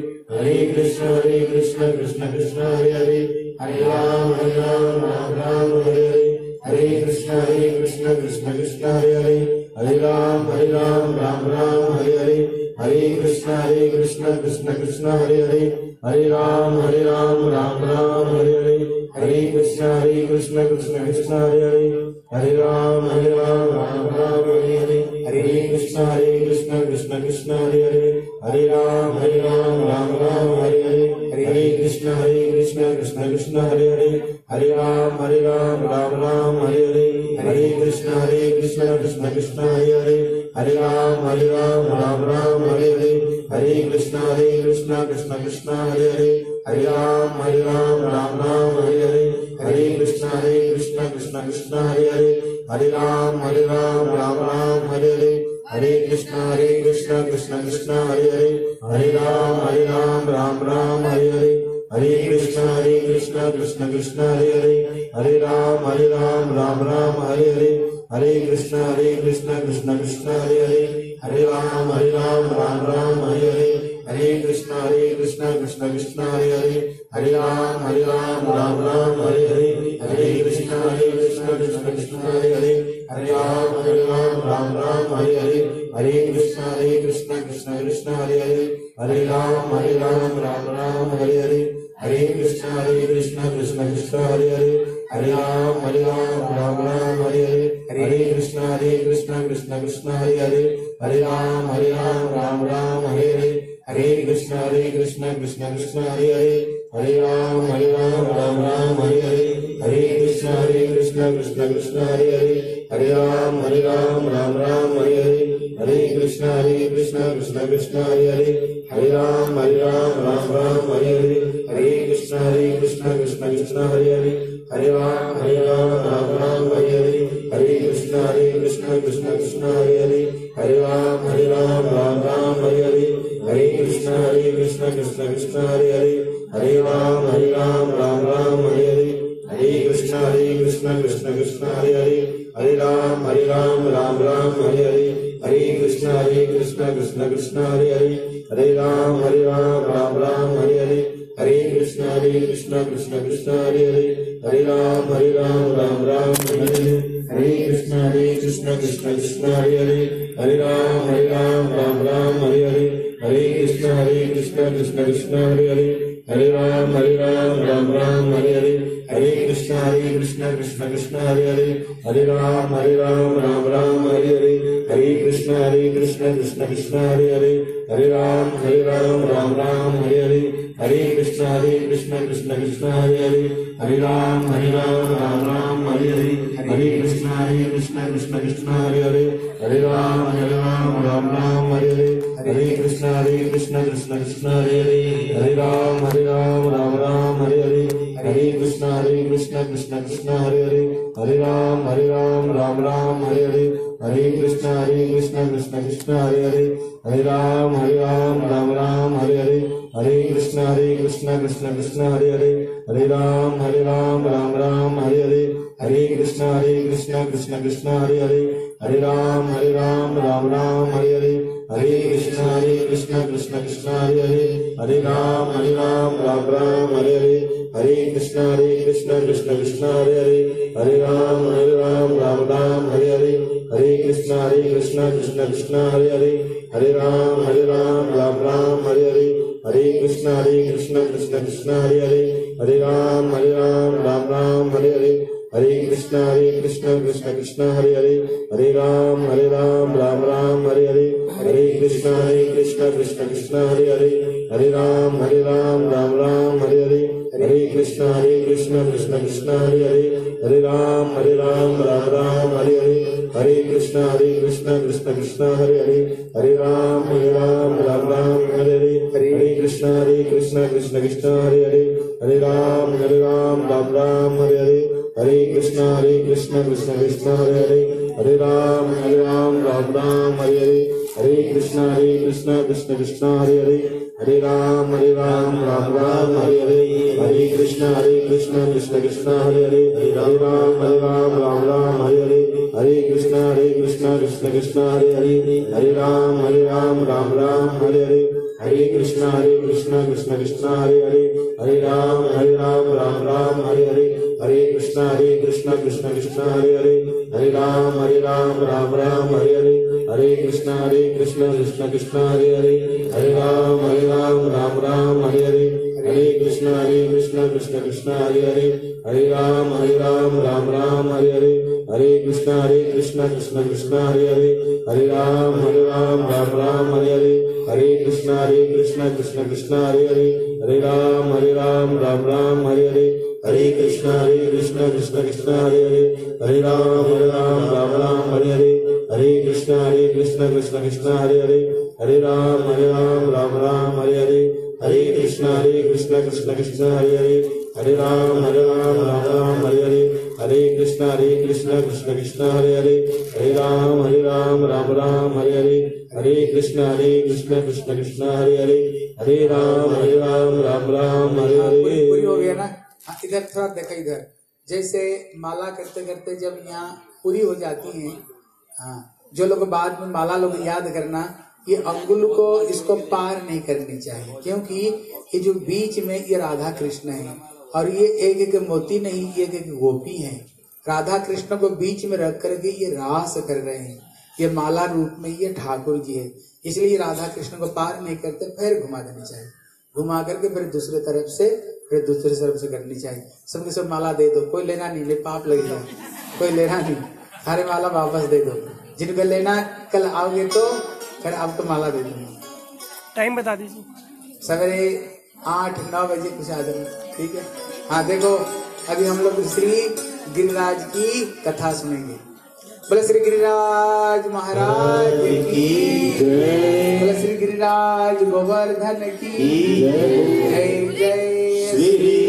हरे कृष्ण हरे कृष्ण कृष्ण कृष्ण हरे हरे हरे राम हरे राम राम राम हरे हरे हरे कृष्ण हरे कृष्ण कृष्ण कृष्ण हरे हरे हरे राम हरे राम राम राम हरे हरे हरे कृष्ण हरे कृष्ण कृष्ण कृष्ण हरे हरे हरे राम हरे राम राम राम हरे हरे हरे कृष्ण हरे कृष्ण कृष्ण कृष्ण हरे हरे हरे राम हरे राम राम राम हरे हरे हरे कृष्ण हरे कृष्ण कृष्ण कृष्ण हरे हरे हरे राम हरे राम राम राम हरे हरे हरे कृष्ण हरे कृष्ण कृष्ण कृष्ण हरे हरे हरे राम हरे राम राम राम हरे हरे हरे कृष्ण हरे कृष्ण कृष्ण कृष्ण हरे हरे हरे राम हरे राम राम राम हरे हरे हरे कृष्ण हरे कृष्ण कृष्ण कृष्ण हरे हरे हरे राम हरे राम राम राम हरे हरे हरे कृष्ण हरे कृष्ण कृष्ण कृष्ण हरे हरे हरे राम हरे राम राम राम हरे हरे हरे कृष्ण हरे कृष्ण कृष्ण कृष्ण हरे हरे हरे राम हरे राम राम राम हरे हरे हरे कृष्ण हरे कृष्ण कृष्ण कृष्ण हरे हरे हरे राम हरे राम राम राम हरे हरे हरे कृष्ण हरे कृष्ण कृष्ण कृष्ण हरे हरे हरे राम हरे राम राम राम हरे हरे हरे कृष्ण हरे कृष्ण कृष्ण कृष्ण हरे हरे हरे राम हरे राम राम राम हरे हरे हरे कृष्ण हरे कृष्ण कृष्ण कृष्ण हरे हरे हरे राम हरे राम राम राम हरे हरे हरे कृष्ण हरे कृष्ण कृष्ण कृष्ण हरे हरे हरे राम हरे राम राम राम हरे हरे हरे कृष्ण हरे कृष्ण कृष्ण कृष्ण हरे हरे हरे राम हरे राम राम राम हरे हरे हरे कृष्ण हरे कृष्ण कृष्ण कृष्ण हरे हरे हरे राम हरे राम राम राम हरे हरे हरे कृष्ण हरे कृष्ण कृष्ण कृष्ण हरे हरे हरे राम हरे राम राम राम हरे हरे हरे कृष्ण हरे कृष्ण कृष्ण कृष्ण हरे हरे हरे राम हरे राम राम राम हरे हरे हरे कृष्ण हरे कृष्ण कृष्ण कृष्ण हरे हरे हरे राम हरे राम राम राम हरे हरे हरे कृष्ण हरे कृष्ण कृष्ण कृष्ण हरे हरे हरे राम हरे राम राम राम हरे हरे हरे कृष्ण हरे कृष्ण कृष्ण कृष्ण हरे हरे हरे राम हरे राम राम राम हरे हरे हरे कृष्ण हरे कृष्ण कृष्ण कृष्ण हरे हरे हरे राम हरे राम राम राम हरे हरे हरे कृष्ण हरे कृष्ण कृष्ण कृष्ण हरे हरे हरे राम हरे राम राम राम हरे हरे हरे कृष्ण हरे कृष्ण कृष्ण कृष्ण हरे हरे हरे राम हरे राम राम राम हरे हरे हरे कृष्ण हरे कृष्ण कृष्ण कृष्ण हरे हरे हरे राम हरे राम राम राम हरे हरे हरे कृष्ण हरे कृष्ण कृष्ण कृष्ण हरे हरे हरे राम हरे राम राम राम हरे हरे हरे कृष्ण हरे कृष्ण कृष्ण कृष्ण हरे हरे हरे राम हरे राम राम राम हरे हरे हरे कृष्ण हरे कृष्ण कृष्ण कृष्ण हरे हरे हरे राम हरे राम राम राम हरे हरे हरे कृष्ण हरे कृष्ण कृष्ण कृष्ण हरे हरे हरे राम हरे राम राम राम हरे हरे हरे कृष्ण हरे कृष्ण कृष्ण कृष्ण हरे हरे हरे राम हरे राम राम राम हरे हरे हरे कृष्ण हरे कृष्ण कृष्ण कृष्ण हरे हरे हरे राम हरे राम राम राम हरे हरे हरे कृष्ण हरे कृष्ण कृष्ण कृष्ण हरे हरे हरे राम हरे राम राम राम हरे हरे हरे कृष्ण हरे कृष्ण कृष्ण कृष्ण हरे हरे हरे राम हरे राम राम राम हरे हरे हरे कृष्ण हरे कृष्ण कृष्ण कृष्ण हरे हरे हरे राम हरे राम राम राम हरे हरे हरे कृष्ण हरे कृष्ण कृष्ण कृष्ण हरे हरे हरे राम हरे राम राम राम हरे हरे हरे कृष्ण हरे कृष्ण कृष्ण कृष्ण हरे हरे हरे राम हरे राम राम राम हरे हरे हरे कृष्ण हरे कृष्ण कृष्ण कृष्ण हरे हरे हरे राम हरे राम राम राम हरे हरे हरे कृष्ण हरे कृष्ण कृष्ण कृष्ण हरे हरे हरे राम हरे राम राम राम हरे हरे हरे कृष्ण हरे कृष्ण कृष्ण कृष्ण हरे हरे हरे राम हरे राम राम राम हरे हरे हरे कृष्ण हरे कृष्ण कृष्ण कृष्ण हरे हरे हरे राम हरे राम राम राम हरे हरे हरे कृष्ण हरे कृष्ण कृष्ण कृष्ण हरे हरे हरे राम हरे राम राम राम हरे हरे हरे कृष्ण हरे कृष्ण कृष्ण कृष्ण हरे हरे हरे राम हरे राम राम राम हरे हरे हरे कृष्ण हरे कृष्ण कृष्ण कृष्ण हरे हरे हरे राम हरे राम राम राम हरे हरे हरे कृष्ण हरे कृष्ण कृष्ण कृष्ण हरे हरे हरे राम हरे राम राम राम हरे हरे हरे कृष्ण हरे कृष्ण कृष्ण कृष्ण हरे हरे हरे राम हरे राम राम राम हरे हरे हरे कृष्ण हरे कृष्ण कृष्ण कृष्ण हरे हरे हरे राम हरे राम राम राम हरे हरे हरे कृष्ण हरे कृष्ण कृष्ण कृष्ण हरे हरे हरे राम हरे राम राम राम हरे हरे हरे कृष्ण हरे कृष्ण कृष्ण कृष्ण हरे हरे हरे राम हरे राम राम राम हरे हरे हरे कृष्ण हरे कृष्ण कृष्ण कृष्ण हरे हरे हरे राम हरे राम राम राम हरे हरे हरे कृष्णा हरे कृष्णा कृष्ण कृष्णा हरे हरे हरे राम हरे राम राम राम हरे हरे हरे कृष्णा हरे कृष्णा कृष्ण कृष्णा हरे हरे हरे राम हरे राम राम राम हरे हरे हरे कृष्णा हरे कृष्णा कृष्ण कृष्णा हरे हरे हरे राम हरे राम राम राम हरे हरे हरे कृष्णा हरे कृष्णा कृष्ण कृष्णा हरे हरे हरे राम हरे राम राम राम हरे हरे हरे कृष्णा हरे कृष्णा कृष्ण कृष्णा हरे हरे हरे राम हरे राम राम राम हरे हरे हरे कृष्णा हरे कृष्णा कृष्ण कृष्णा हरे हरे हरे राम हरे राम राम राम हरे हरे हरे कृष्णा हरे कृष्णा कृष्ण कृष्णा हरे हरे हरे राम हरे राम राम राम हरे हरे हरे कृष्णा हरे कृष्णा कृष्ण कृष्णा हरे हरे हरे राम हरे राम राम राम हरे हरे हरे कृष्णा हरे कृष्णा कृष्ण कृष्ण हरे हरे हरे राम हरे राम राम राम हरे हरे हरे कृष्णा हरे कृष्णा कृष्ण कृष्ण हरे हरे हरे राम हरे राम राम राम हरे हरे हरे कृष्णा हरे कृष्णा कृष्ण कृष्ण हरे हरे हरे राम हरे राम राम राम हरे हरे। पूरी हो गया ना। इधर थोड़ा देखा, इधर जैसे माला करते करते जब यहाँ पूरी हो जाती है, हाँ, जो लोग बाद में माला लोग याद करना, ये अंगुल को इसको पार नहीं करनी चाहिए, क्योंकि ये जो बीच में ये राधा कृष्ण है और ये एक एक मोती नहीं, ये एक एक गोपी है। राधा कृष्ण को बीच में रख करके ये रास कर रहे हैं, ये माला रूप में ये ठाकुर जी है, इसलिए राधा कृष्ण को पार नहीं करते, फिर घुमा देनी चाहिए, घुमा करके फिर दूसरे तरफ से फिर दूसरे तरफ से करनी चाहिए। सबके सब माला दे दो, कोई लेना नहीं, ले पाप लगेगा, कोई लेना नहीं, सारे माला वापस दे दो। जिनको लेना कल आओगे तो फिर आपको माला दे दूंगा। टाइम बता दीजिए। सवेरे आठ नौ बजे कुछ आ जाना, ठीक है। हाँ देखो, अभी हम लोग श्री गिरिराज की कथा सुनेंगे। बोले श्री गिरिराज महाराज की जय, बोले श्री गिरिराज गोवर्धन की जय, जय श्री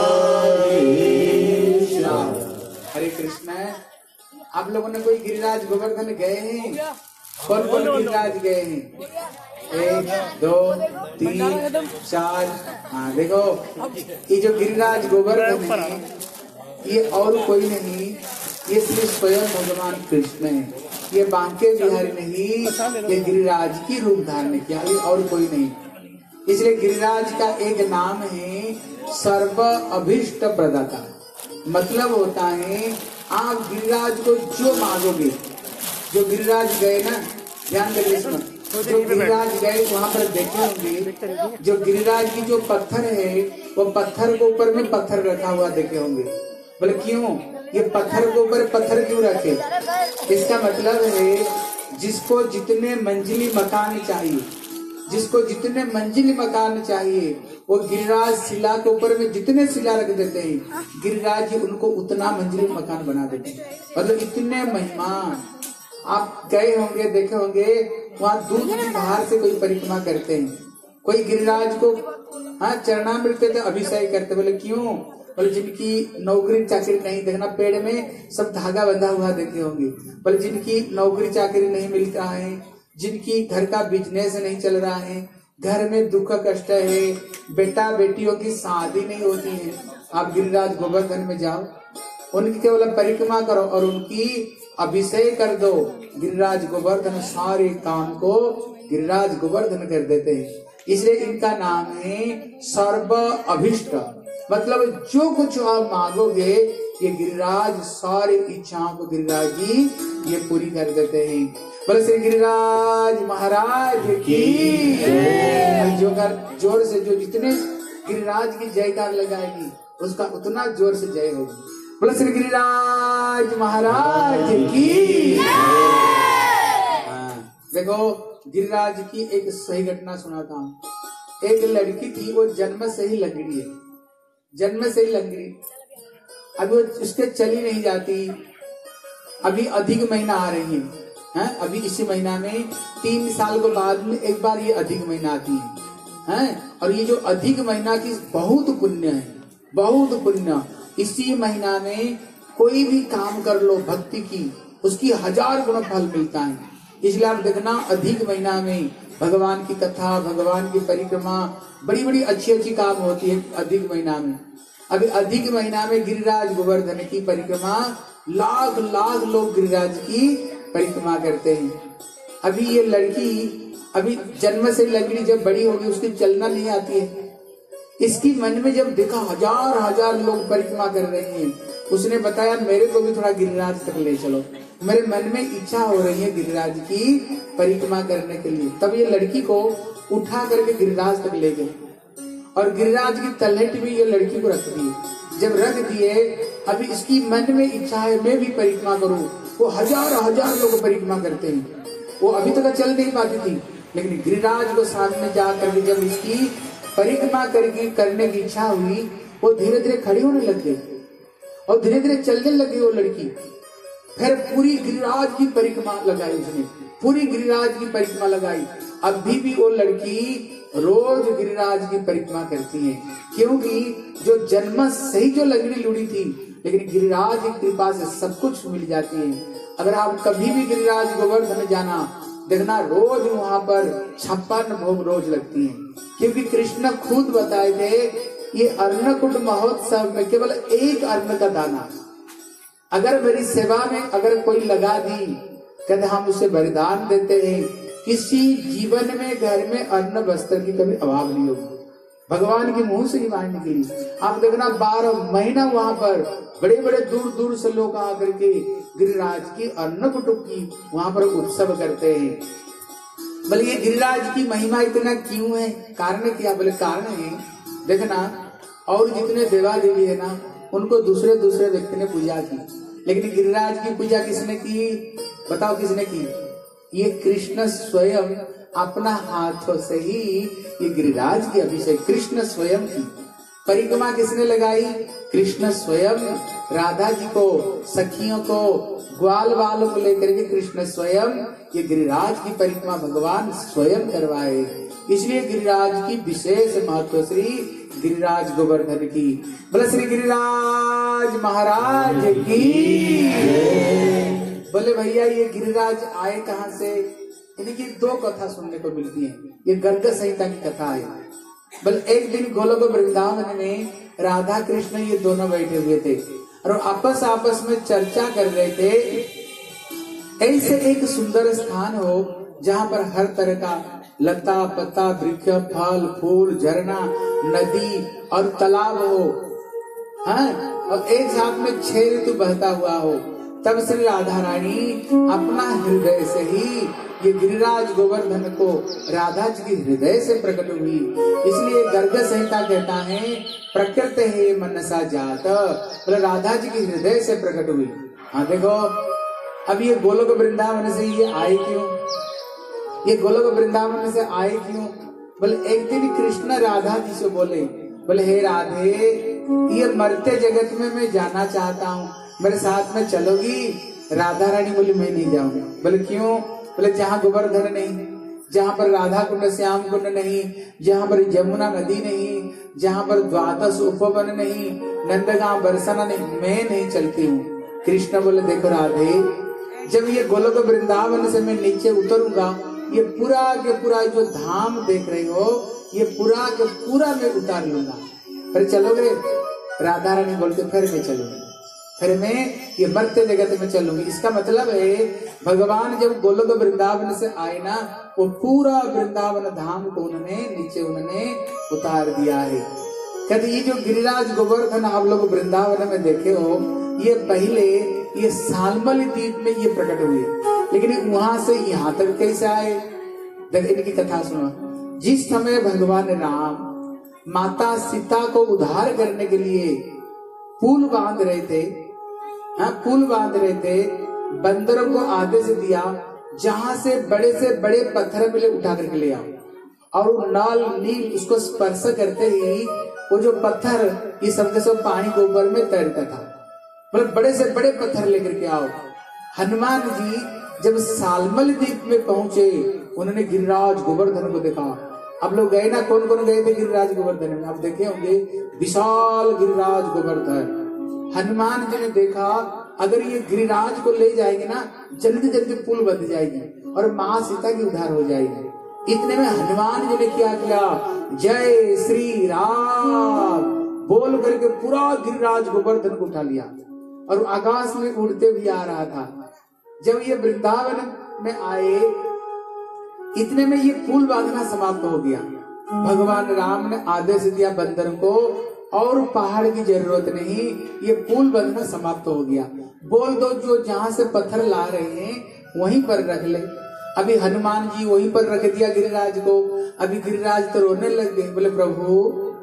राम। हरे कृष्ण। आप लोगों ने कोई गिरिराज गोवर्धन गए हैं? कौन कौन गिरिराज गए हैं? एक दो तीन चार। हाँ देखो, ये जो गिरिराज गोवर्धन है ये और कोई नहीं, ये श्री स्वयं भगवान कृष्ण है। ये बांके बिहारी नहीं, ये गिरिराज की रूप धारण किया, ये और कोई नहीं। इसलिए गिरिराज का एक नाम है सर्व अभीष्ट प्रदाता। मतलब होता है आप गिरिराज को जो मांगोगे, जो गिरिराज गए ना, ध्यान करिए इसमें, जो गिरिराज गए वहाँ पर देखे होंगे, जो गिरिराज की जो पत्थर है वो पत्थर के ऊपर में पत्थर रखा हुआ देखे होंगे। बोले क्यों ये पत्थर के ऊपर पत्थर क्यों रखे? इसका मतलब है जिसको जितने मंजिली मकान चाहिए, जिसको जितने मंजिली मकान चाहिए, वो गिरिराज शिला के ऊपर में जितने शिला रख देते हैं, गिरिराज जी उनको उतना मंजिली मकान बना देते हैं। मतलब इतने महिमा। आप गए होंगे, देखे होंगे, वहाँ दूध की धार से कोई परिक्रमा करते हैं, कोई गिरिराज को हाँ चरणामृत तो अभिषेक करते। बोले क्यों? बोले जिनकी नौकरी चाकरी नहीं, देखना पेड़ में सब धागा बंधा हुआ देखे होंगे। बोले जिनकी नौकरी चाकरी नहीं मिल रहा है, जिनकी घर का बिजनेस नहीं चल रहा है, घर में दुख कष्ट है, बेटा बेटियों की शादी नहीं होती है, आप गिरिराज गोवर्धन में जाओ, उनकी केवल परिक्रमा करो और उनकी अभिषेक कर दो। गिरिराज गोवर्धन सारे काम को गिरिराज गोवर्धन कर देते हैं। इसलिए इनका नाम है सर्व अभिष्ट। मतलब जो कुछ आप मांगोगे, ये गिरिराज सारी इच्छाओं को गिरिराज जी ये पूरी कर देते हैं। बोले श्री गिरिराज महाराज की जो कर जोर से, जो जितने गिरिराज की जयकार लगाएगी उसका उतना जोर से जय होगी। बोले श्री गिरिराज महाराज की। हाँ, देखो गिरिराज की एक सही घटना सुनाता हूँ। एक लड़की थी, वो जन्म से ही लंगड़ी है, जन्म से ही लंगड़ी। अभी वो उसके चली नहीं जाती, अभी अधिक महीना आ रही है, है? अभी इसी महीना में तीन साल के बाद में एक बार ये अधिक महीना आती है, है? और ये जो अधिक महीना की बहुत पुण्य है, बहुत पुण्य। इसी महीना में कोई भी काम कर लो भक्ति की, उसकी हजार गुना फल मिलता है। इसलिए आप देखना अधिक महीना में भगवान की कथा, भगवान की परिक्रमा, बड़ी बड़ी अच्छी अच्छी काम होती है अधिक महीना में। अभी अधिक महीना में गिरिराज गोवर्धन की परिक्रमा लाख लाख लोग गिरिराज की परिक्रमा करते हैं। अभी ये लड़की अभी जन्म से लंगड़ी जब बड़ी होगी उसकी चलना नहीं आती है। इसकी मन में जब देखा हजार हजार लोग परिक्रमा कर रहे हैं, उसने बताया मेरे को भी थोड़ा गिरिराज तक ले चलो, मेरे मन में इच्छा हो रही है गिरिराज की परिक्रमा करने के लिए। तब ये लड़की को उठा करके गिरिराज तक ले गए और गिरिराज की तलहट में ये लड़की को रख दिए। जब रख दिए, अभी इसकी मन में इच्छा है मैं भी परिक्रमा करूं। वो हजार हजार लोग परिक्रमा करते हैं, वो अभी तक चल नहीं पाती थी, लेकिन गिरिराज को सामने जा करके जब इसकी परिक्रमा करके करने की इच्छा हुई, वो धीरे धीरे खड़ी होने लग गई और धीरे धीरे चलने लगी वो लड़की। फिर पूरी गिरिराज की परिक्रमा लगाई उसने, पूरी गिरिराज की परिक्रमा लगाई। अभी भी वो लड़की रोज गिरिराज की परिक्रमा करती है, क्योंकि जो जन्म से ही जो लंगड़ी लुड़ी थी, लेकिन गिरिराज की कृपा से सब कुछ मिल जाती है। अगर आप कभी भी गिरिराज गोवर्धन जाना, देखना रोज वहां पर छप्पन भोग रोज लगती है, क्योंकि कृष्ण खुद बताए थे ये अन्नकूट महोत्सव में केवल एक अन्न का दाना अगर मेरी सेवा में अगर कोई लगा दी, कहते हम उसे वरदान देते हैं किसी जीवन में घर में अन्न वस्त्र की कभी अभाव नहीं होगी। भगवान के मुंह से ही मानने के लिए आप देखना बारह महीना वहां पर बड़े बड़े दूर दूर से लोग आकर के गिरिराज की अन्नकूट की वहां पर उत्सव करते हैं। बोले ये गिरिराज की महिमा इतना क्यों है, कारण क्या? बोले कारण है देखना, और जितने देवा देवी है ना उनको दूसरे दूसरे व्यक्ति ने पूजा की, लेकिन गिरिराज की पूजा किसने की? बताओ किसने की? ये कृष्ण स्वयं अपना हाथों से ही ये गिरिराज की अभिषेक कृष्ण स्वयं की। परिक्रमा किसने लगाई? कृष्ण स्वयं राधा जी को, सखियों को, ग्वाल बालों को लेकर के कृष्ण स्वयं ये गिरिराज की परिक्रमा भगवान स्वयं करवाए। इसलिए गिरिराज की विशेष महत्व श्री गिरिराज गोवर्धन की। बोले श्री गिरिराज महाराज की। बोले भैया ये गिरिराज आए कहाँ से? इनकी दो कथा सुनने को मिलती है। ये गर्ग संहिता की कथा है। बोले एक दिन गोलोक वृंदावन में राधा कृष्ण ये दोनों बैठे हुए थे और आपस आपस में चर्चा कर रहे थे। ऐसे एक सुंदर स्थान हो जहाँ पर हर तरह का लता पत्ता वृक्ष फल फूल झरना नदी और तालाब हो, हाँ, और एक साथ में छह ऋतु बहता हुआ हो। तब श्री राधा रानी अपना हृदय से ही ये गिरिराज गोवर्धन को राधा जी के हृदय से प्रकट हुई। इसलिए गर्ग संहिता कहता है प्रकृति है मनसा जात, तो राधा जी के हृदय से प्रकट हुई। हाँ देखो, अब ये गोलोक वृंदावन से ये आए क्यों? ये गोलोक वृंदावन से आए क्यों? बोले एक दिन कृष्ण राधा जी से बोले, बोले हे राधे, ये मरते जगत में मैं जाना चाहता हूँ, मेरे साथ में चलोगी? राधा रानी बोली मैं नहीं जाऊंगी। बोले क्यों? बोले जहाँ गोवर्धन नहीं, जहाँ पर राधा कुंड श्याम कुंड नहीं, जहाँ पर यमुना नदी नहीं, जहाँ पर द्वादश उपवन नहीं, नंदगांव बरसाना नहीं, मैं नहीं चलती हूँ। कृष्ण बोले देखो राधे, जब ये गोलोक वृंदावन से मैं नीचे उतरूंगा, ये पूरा के पूरा जो धाम देख रहे हो, ये पूरा के पूरा मैं उतार लूंगा। फिर चलोगे? राधा रानी बोलते फिर मैं चलूंगी, फिर मैं ये मर्त्य जगत में चलूंगी। इसका मतलब है भगवान जब गोलोक वृंदावन से आए ना, वो पूरा वृंदावन धाम को उन्होंने नीचे उन्होंने उतार दिया है। कहते ये जो गिरिराज गोवर्धन आप लोग वृंदावन में देखे हो, ये पहले ये सालमल द्वीप में ये प्रकट हुए, लेकिन वहां से यहाँ तक कैसे आए? देखिए इनकी कथा सुनो। जिस समय भगवान राम माता सीता को उद्धार करने के लिए पुल बांध रहे थे, हाँ पुल बांध रहे थे, बंदरों को आदेश दिया जहां से बड़े से बड़े पत्थर मिले उठा करके ले आओ, और वो नल नील उसको स्पर्श करते ही वो जो पत्थर ये सब के सब पानी के ऊपर में तैरता था। मतलब बड़े से बड़े पत्थर लेकर के आओ। हनुमान जी जब सालमल द्वीप में पहुंचे, उन्होंने गिरिराज गोवर्धन को देखा। आप लोग गए ना, कौन कौन गए थे गिरिराज गोवर्धन में? आप देखे होंगे विशाल गिरिराज गोवर्धन। हनुमान जी ने देखा अगर ये गिरिराज को ले जाएंगे ना, जल्दी जल्दी पुल बंध जाएगी और माँ सीता की उद्धार हो जाएगी। इतने में हनुमान जी ने क्या किया? जय श्री राम बोल करके पूरा गिरिराज गोवर्धन को उठा लिया और आकाश में उड़ते हुए आ रहा था। जब ये वृंदावन में आए इतने में ये पुल बांधना समाप्त हो गया। भगवान राम ने आदेश दिया बंदर को, और पहाड़ की जरूरत नहीं, ये पुल बांधना समाप्त हो गया। बोल दो जो जहां से पत्थर ला रहे हैं वहीं पर रख ले। अभी हनुमान जी वहीं पर रख दिया गिरिराज को। अभी गिरिराज तो रोने लग गए, बोले प्रभु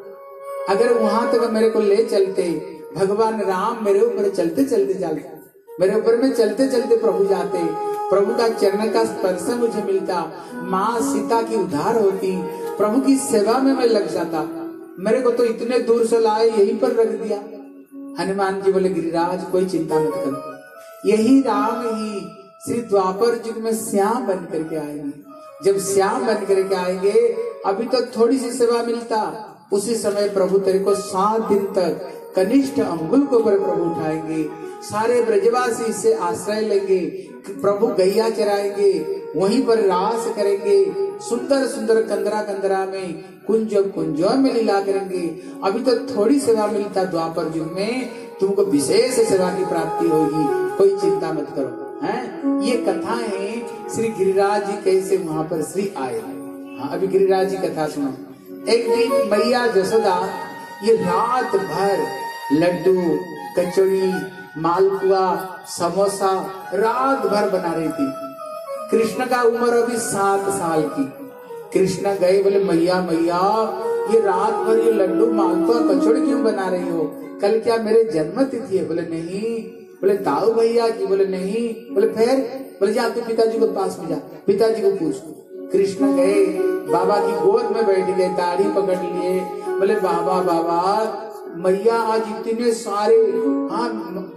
अगर वहां तक मेरे को ले चलते, भगवान राम मेरे ऊपर चलते चलते चलते मेरे ऊपर में चलते चलते प्रभु जाते, प्रभु का चरण का स्पर्श मुझे मिलता, माँ सीता की उद्धार होती, प्रभु की सेवा में मैं लग जाता, मेरे को तो इतने दूर से लाए यहीं पर रख दिया। हनुमान जी बोले गिरिराज कोई चिंता मत करो, यही राम ही श्री द्वापर युग में श्याम बन करके आएंगे। जब श्याम बन करके आएंगे, अभी तो थोड़ी सी सेवा मिलता, उसी समय प्रभु तेरे को सात दिन तक कनिष्ठ अंगुल को पर प्रभु उठाएंगे, सारे ब्रजवासी इससे आश्रय लेंगे, प्रभु गैया चराएंगे, वहीं पर रास करेंगे, सुंदर सुंदर कंदरा कंदरा में कुंज कुंजों में लीला करेंगे। अभी तो थोड़ी सेवा मिलता, द्वापर युग में तुमको विशेष सेवा की प्राप्ति होगी, कोई चिंता मत करो। हैं ये कथा है श्री गिरिराज जी कैसे वहां पर श्री आए। हाँ अभी गिरिराज जी कथा सुनो। एक दिन मैया जसोदा ये रात भर लड्डू कचौड़ी मालपुआ समोसा रात भर बना रही थी। कृष्ण का उम्र अभी सात साल की। कृष्ण गए, बोले मैया मैया ये रात भर ये लड्डू मालपुआ कचौड़ी क्यों बना रही हो, कल क्या मेरे जन्म तिथि है? बोले नहीं। बोले दाऊ भैया की? बोले नहीं। बोले फिर? बोले जा तू पिताजी को पास में जा, पिताजी को पूछ। कृष्ण गए, बाबा की गोद में बैठ गए, दाढ़ी पकड़ लिए, बोले बाबा बाबा मैया आज इतने सारे हाँ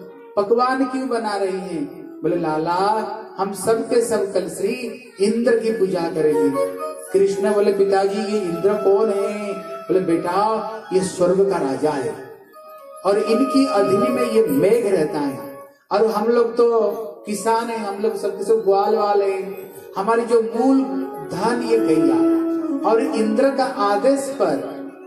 पकवान क्यों बना रही हैं? बोले लाला हम सब के सब कल श्री इंद्र की पूजा करेंगे। कृष्ण बोले पिताजी ये इंद्र कौन है? बोले बेटा ये स्वर्ग का राजा है और इनकी अधीन में ये मेघ रहता है, और हम लोग तो किसान हैं, हम लोग सबके सब ग्वाल वाले हैं, हमारी जो मूल धन ये गैया, और इंद्र का आदेश पर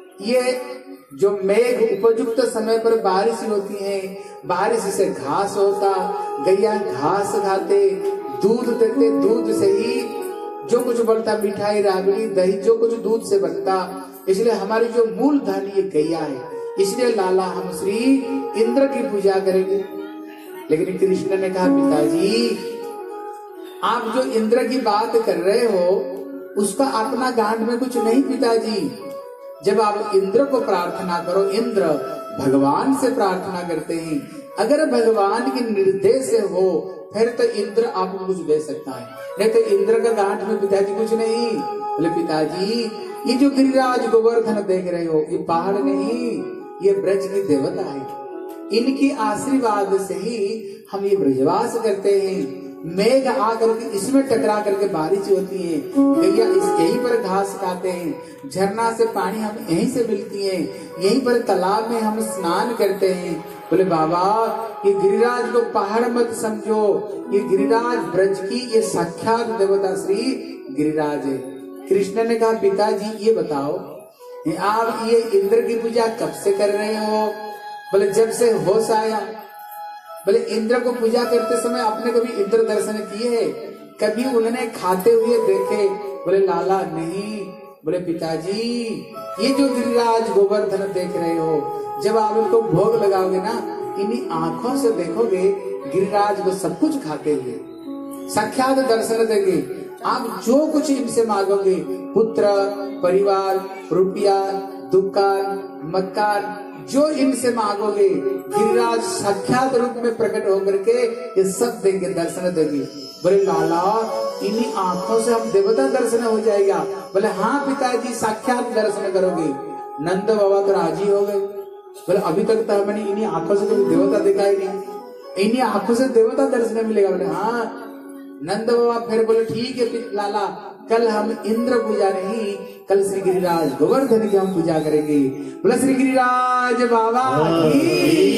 ये जो मेघ उपयुक्त समय पर बारिश होती है, बारिश से घास होता, गैया घास खाते, दूध देते, दूध से ही जो कुछ बनता, मिठाई राबड़ी दही जो कुछ दूध से बनता, इसलिए हमारी जो मूल धन ये गैया है, इसलिए लाला हम श्री इंद्र की पूजा करेंगे। लेकिन कृष्ण ने कहा पिताजी आप जो इंद्र की बात कर रहे हो उसका अपना गांठ में कुछ नहीं पिताजी। जब आप इंद्र को प्रार्थना करो, इंद्र भगवान से प्रार्थना करते हैं, अगर भगवान के निर्देश से हो फिर तो इंद्र आपको कुछ दे सकता है, नहीं तो इंद्र का गांठ में पिताजी कुछ नहीं। बोले पिताजी ये जो गिरिराज गोवर्धन देख रहे हो ये पहाड़ नहीं, ये ब्रज की देवता है, इनकी आशीर्वाद से ही हम ये ब्रजवास करते हैं। मेघ आकर के इसमें टकरा करके बारिश होती है, गैया इस यहीं पर घास खाते हैं, झरना से पानी हम यहीं से मिलती है, यहीं पर तालाब में हम स्नान करते हैं। बोले बाबा ये गिरिराज को पहाड़ मत समझो, ये गिरिराज ब्रज की ये साक्षात देवता श्री गिरिराज है। कृष्ण ने कहा पिताजी ये बताओ आप ये इंद्र की पूजा कब से कर रहे हो? बोले जब से होश आया। बोले इंद्र को पूजा करते समय आपने कभी इंद्र दर्शन किए? कभी उन्होंने खाते हुए देखे? बोले लाला नहीं। बोले पिताजी ये जो गिरिराज गोवर्धन देख रहे हो, जब आप इनको भोग लगाओगे ना, इन्हीं आंखों से देखोगे गिरिराज को सब कुछ खाते हुए, साक्षात दर्शन देंगे। आप जो कुछ इनसे मांगोगे, पुत्र परिवार रुपया दुकान मकान, जो इनसे मांगोगे गिरिराज साक्षात रूप में प्रकट होकर के ये सब देंगे, दर्शन देंगे। बोले लाला इन्हीं आंखों से हम देवता दर्शन हो जाएगा? बोले हाँ पिताजी साक्षात दर्शन करोगे। नंद बाबा तो राजी हो गए। बोले अभी तक तो हमने इन्हीं आंखों से कभी देवता देखा ही नहीं, इन्हीं आंखों से देवता दर्शन मिलेगा? बोले हाँ। नंद बाबा फिर बोले ठीक है लाला कल हम इंद्र पूजा नहीं, कल श्री गिरिराज गोवर्धन की हम पूजा करेंगे। बोले श्री गिरिराज बाबा की।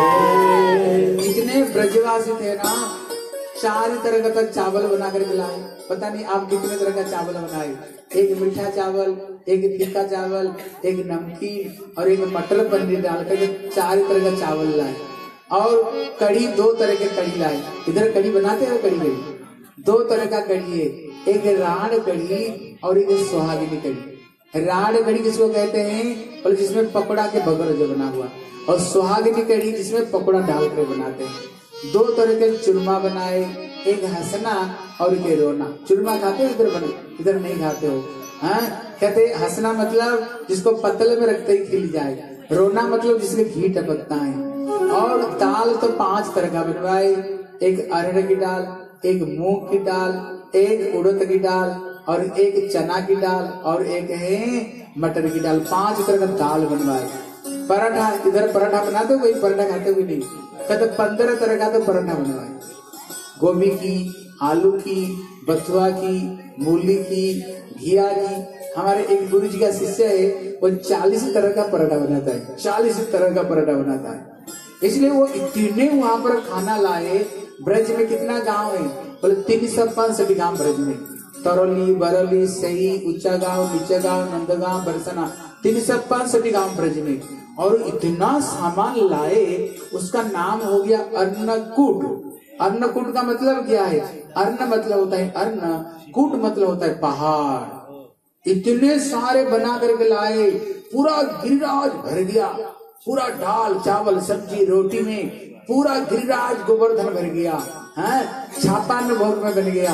इतने ब्रजवासी थे ना, चार तरह का चावल बना करके लाए। पता नहीं आप कितने तरह का चावल बनाए, एक मीठा चावल, एक फीका चावल, एक नमकीन और एक मटर पनीर डालकर चार तरह का चावल लाए। और कढ़ी दो तरह के कढ़ी लाए। इधर कढ़ी बनाते हैं, कढ़ी कढ़ी दो तरह का कढ़ी है, एक राण कड़ी और एक सुहागिनी कड़ी। राण कड़ी किसको कहते हैं, और जिसमें पकौड़ा के बगैर जो बना हुआ, और सुहागिनी कड़ी जिसमें पकौड़ा डाल कर बनाते हैं। दो तरह के चूरमा बनाए, एक हंसना और एक रोना। चूरमा खाते हो इधर बने, इधर नहीं खाते हो। हाँ, कहते हंसना मतलब जिसको पतले में रखते ही खिल जाए, रोना मतलब जिसमें घी टपकता है। और दाल तो पांच तरह का बनवाए, एक अरहर की दाल, एक मूंग की दाल, एक उड़द की दाल और एक चना की दाल और एक है मटर की दाल। पांच तरह का दाल बनवाए। पराठा, इधर पराठा बनाते हो, कोई पराठा खाते हुए नहीं, कहते पंद्रह तरह का तो पराठा बनवाए। गोभी की, आलू की, बथुआ की, मूली की, घिया की। हमारे एक गुरु जी का शिष्य है, वो चालीस तरह का पराठा बनाता है, चालीस तरह का पराठा बनाता है। इसलिए वो इतने वहां पर खाना लाए। ब्रज में कितना गांव है, बोले तीन सौ पैंसठ गांव ब्रज में। तरौली, बरौली, सही, ऊंचा गांव, नीचा गांव, नंदगांव, बरसना, तीन सौ पैंसठ गांव ब्रज में। और इतना सामान लाए, उसका नाम हो गया अन्नकूट। अन्नकूट का मतलब क्या है, अन्न मतलब होता है अन्न, कूट मतलब होता है पहाड़। इतने सारे बना करके लाए, पूरा गिरिराज भर गया, पूरा दाल चावल सब्जी रोटी में पूरा गिरिराज गोवर्धन भर गया है, छापान्न भोग में बन गया।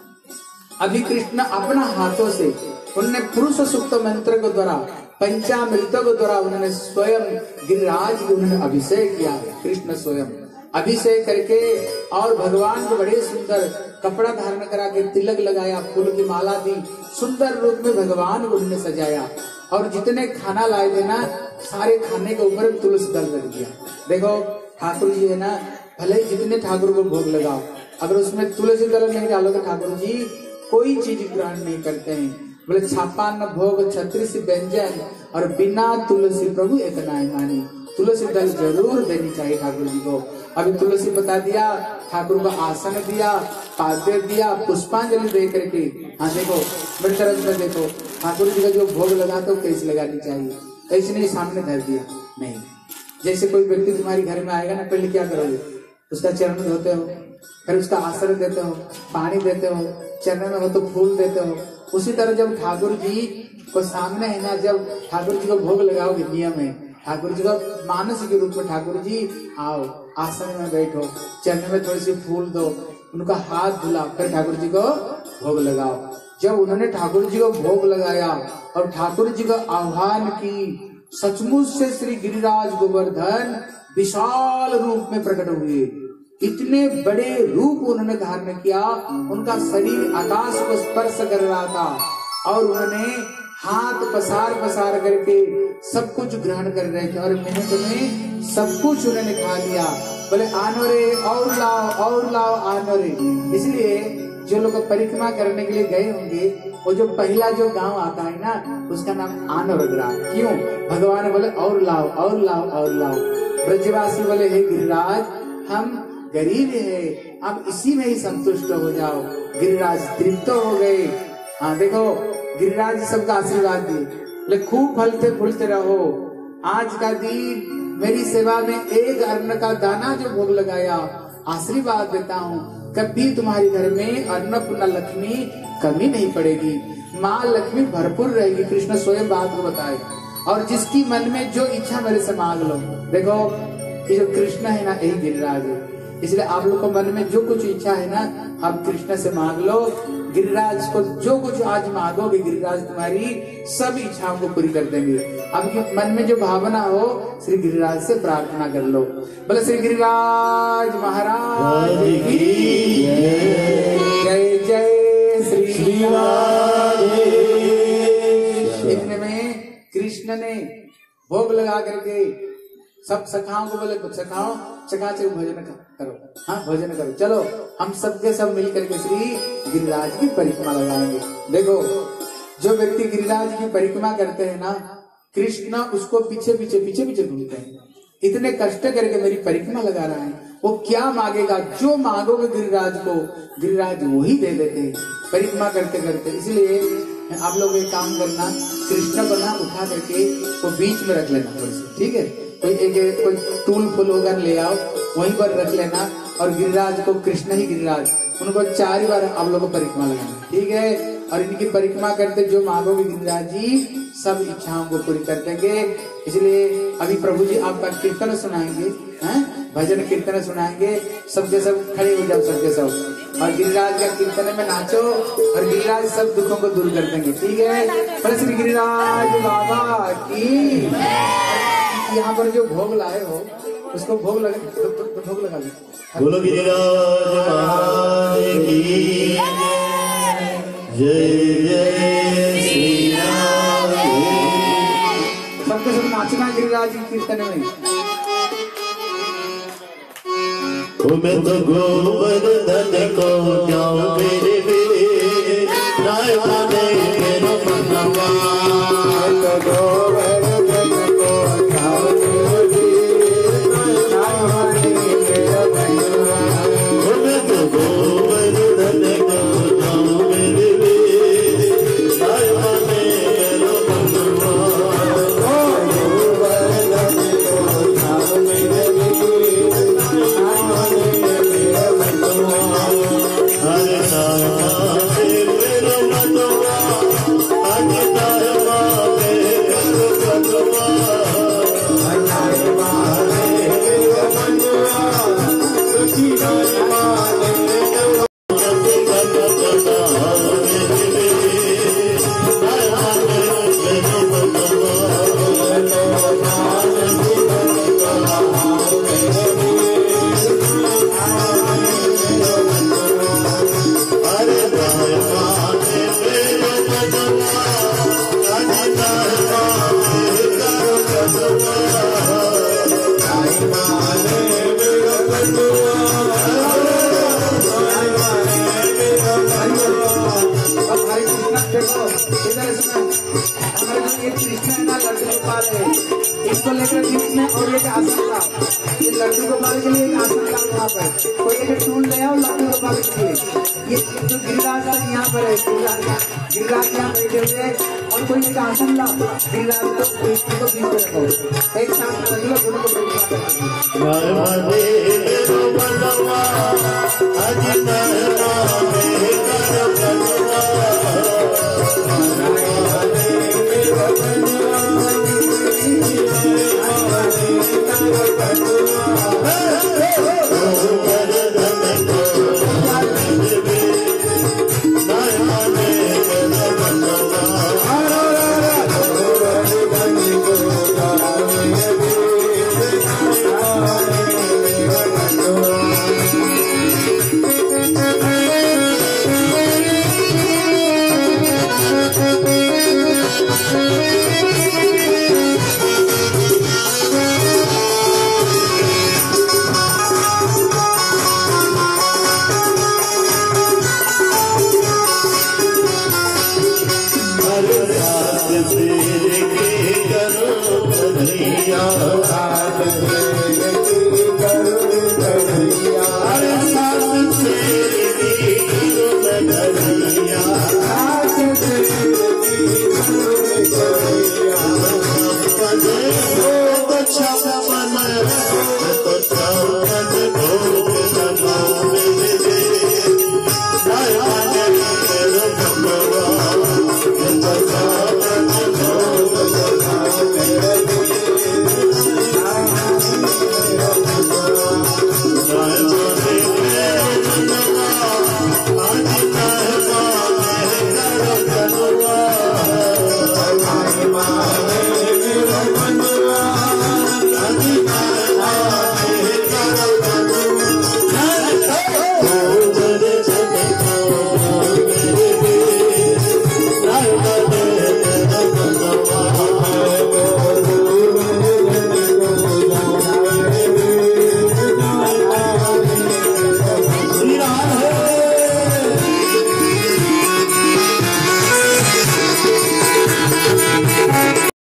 अभी कृष्ण अपना हाथों से उन्होंने पुरुष सूक्त मंत्र के द्वारा, पंचामृतों के द्वारा उन्होंने स्वयं गिरिराज को उन्होंने अभिषेक किया। कृष्ण स्वयं अभिषेक करके और भगवान को बड़े सुंदर कपड़ा धारण करा के तिलक लगाया, फूल की माला दी, सुंदर रूप में भगवान को उन्होंने सजाया। और जितने खाना लाए थे ना, सारे खाने के ऊपर तुलसी दल रख दिया। देखो ठाकुर जी है ना, भले ही जितने ठाकुर को भोग लगाओ, अगर उसमें तुलसी दल नहीं डालोगे ठाकुर जी कोई चीज ग्रहण नहीं करते हैं। बोले छापान्न भोग छत्तीस व्यंजन और बिना तुलसी प्रभु इतना ही मानी। तुलसी दल जरूर देनी चाहिए ठाकुर जी को। अभी तुलसी बता दिया, ठाकुर को आसन दिया, पाद्य दिया, पुष्पांजलि दे करके। हाँ देखो मेरी तरफ में देखो, ठाकुर जी का जो भोग लगा तो कैसे लगानी चाहिए, ऐसे नहीं सामने धर दिया नहीं। जैसे कोई व्यक्ति तुम्हारी घर में आएगा ना, पहले क्या करोगे, उसका चरण धोते हो, फिर उसका आसन देते हो, पानी देते हो, चरण में हो तो फूल देते हो। उसी तरह जब ठाकुर जी को सामने है ना, जब ठाकुर जी को भोग लगाओगे, नियम है ठाकुर जी को मानस के रूप में, ठाकुर जी आओ आसन में बैठो, चरण में थोड़ी सी फूल दो, उनका हाथ धुला, फिर ठाकुर जी को भोग लगाओ। जब उन्होंने ठाकुर जी को भोग लगाया और ठाकुर जी का आह्वान की, सचमुच से श्री गिरिराज गोवर्धन विशाल रूप में प्रकट हुए। इतने बड़े रूप उन्होंने धारण किया, उनका शरीर आकाश को स्पर्श कर रहा था और उन्होंने हाथ पसार पसार करके सब कुछ ग्रहण कर रहे थे और मिनट में सब कुछ उन्होंने खा लिया। बोले आनो रे और लाओ और लाओ आनो रे। इसलिए जो लोग परिक्रमा करने के लिए गए होंगे, वो जो पहला जो गांव आता है ना, उसका नाम आनोर ग्राम। क्यों? भगवान बोले और लाओ और लाओ और लाओ। ब्रजवासी बोले हे गिरिराज, हम गरीब है, आप इसी में ही संतुष्ट हो जाओ। गिरिराज तृप्त हो गए। हाँ देखो गिरिराज सबका आशीर्वाद दिए, बोले खूब फलते फूलते रहो। आज का दिन मेरी सेवा में एक अन्न का दाना जो भोग लगाया, आशीर्वाद देता हूँ, कभी तुम्हारे घर में अन्नपूर्णा लक्ष्मी कमी नहीं पड़ेगी, माँ लक्ष्मी भरपूर रहेगी। कृष्ण स्वयं बात को बताए। और जिसकी मन में जो इच्छा मेरे से मांग लो। देखो ये जो कृष्ण है ना, यही गिरिराज है। इसलिए आप लोग को मन में जो कुछ इच्छा है ना, आप कृष्ण से मांग लो। गिरिराज को जो कुछ आज मांगोगे, गिरिराज तुम्हारी सब इच्छाओं को पूरी कर देंगे। आपके मन में जो भावना हो, श्री गिरिराज से प्रार्थना कर लो। बोले श्री गिरिराज महाराज की जय जय श्री राधे। इतने में कृष्ण ने भोग लगा करके सब सखाओं को बोले, सखाओ चकाचक भोजन करो। हाँ भोजन करो, चलो हम सबके सब मिल करके श्री गिरिराज की परिक्रमा लगाएंगे। देखो जो व्यक्ति गिरिराज की परिक्रमा करते हैं ना, कृष्ण उसको पीछे पीछे पीछे पीछे घूमते हैं। इतने कष्ट करके मेरी परिक्रमा लगा रहा है, वो क्या मांगेगा, जो मांगोगे गिरिराज को, गिरिराज वही दे देते हैं परिक्रमा करते करते। इसलिए आप लोग एक काम करना, कृष्ण को ना उठा करके वो बीच में रख लेना थोड़ी सी, ठीक है। कोई एक कोई टूल फूल होगा ले आओ, वहीं पर रख लेना। और गिरिराज को कृष्ण ही गिरिराज, उनको चार ही बार आप लोगों को परिक्रमा लगाना, ठीक है। और इनकी परिक्रमा करते जो मांगोगे गिरिराज जी सब इच्छाओं को पूरी कर देंगे। इसलिए अभी प्रभु जी आपका कीर्तन सुनाएंगे, हैं भजन कीर्तन सुनाएंगे, सबके सब खड़े हो जाओ, सबके सब, और गिरिराज का कीर्तन में नाचो और गिरिराज सब दुखों को दूर कर देंगे, ठीक है। पर श्री गिरिराज बाबा की। यहाँ पर जो भोग लाए हो उसको भोग लगा, तो, तो, तो भोग लगा लो। बोलो गिरिराज महाराज की जय जय श्री राम। सबके सब नाचना गिरिराज की कीर्तन में। मैं तो गोवर्धन को जाऊं मेरे मेरे राय माने मेरो मनवा। मैं तो गोवर्धन को जाऊं मेरे राय माने मेरो मनवा। मैं तो गोवर्धन को जाऊं मेरे राय माने मेरो मनवा। गोवर्धन को जाऊं मेरे इसको लेकर बीच में और एक आसन था, ये लड्डू गोपाल के लिए एक आसन था वहाँ पर, कोई एक टूल ले आओ लड्डू गोपाल के लिए। ये जो गिरिराज का यहाँ पर है, गिरिराज यहाँ बैठे हुए और कोई एक आसन ला गिरिराज को कृष्ण को बीच में रखो, एक साथ दोनों को Oh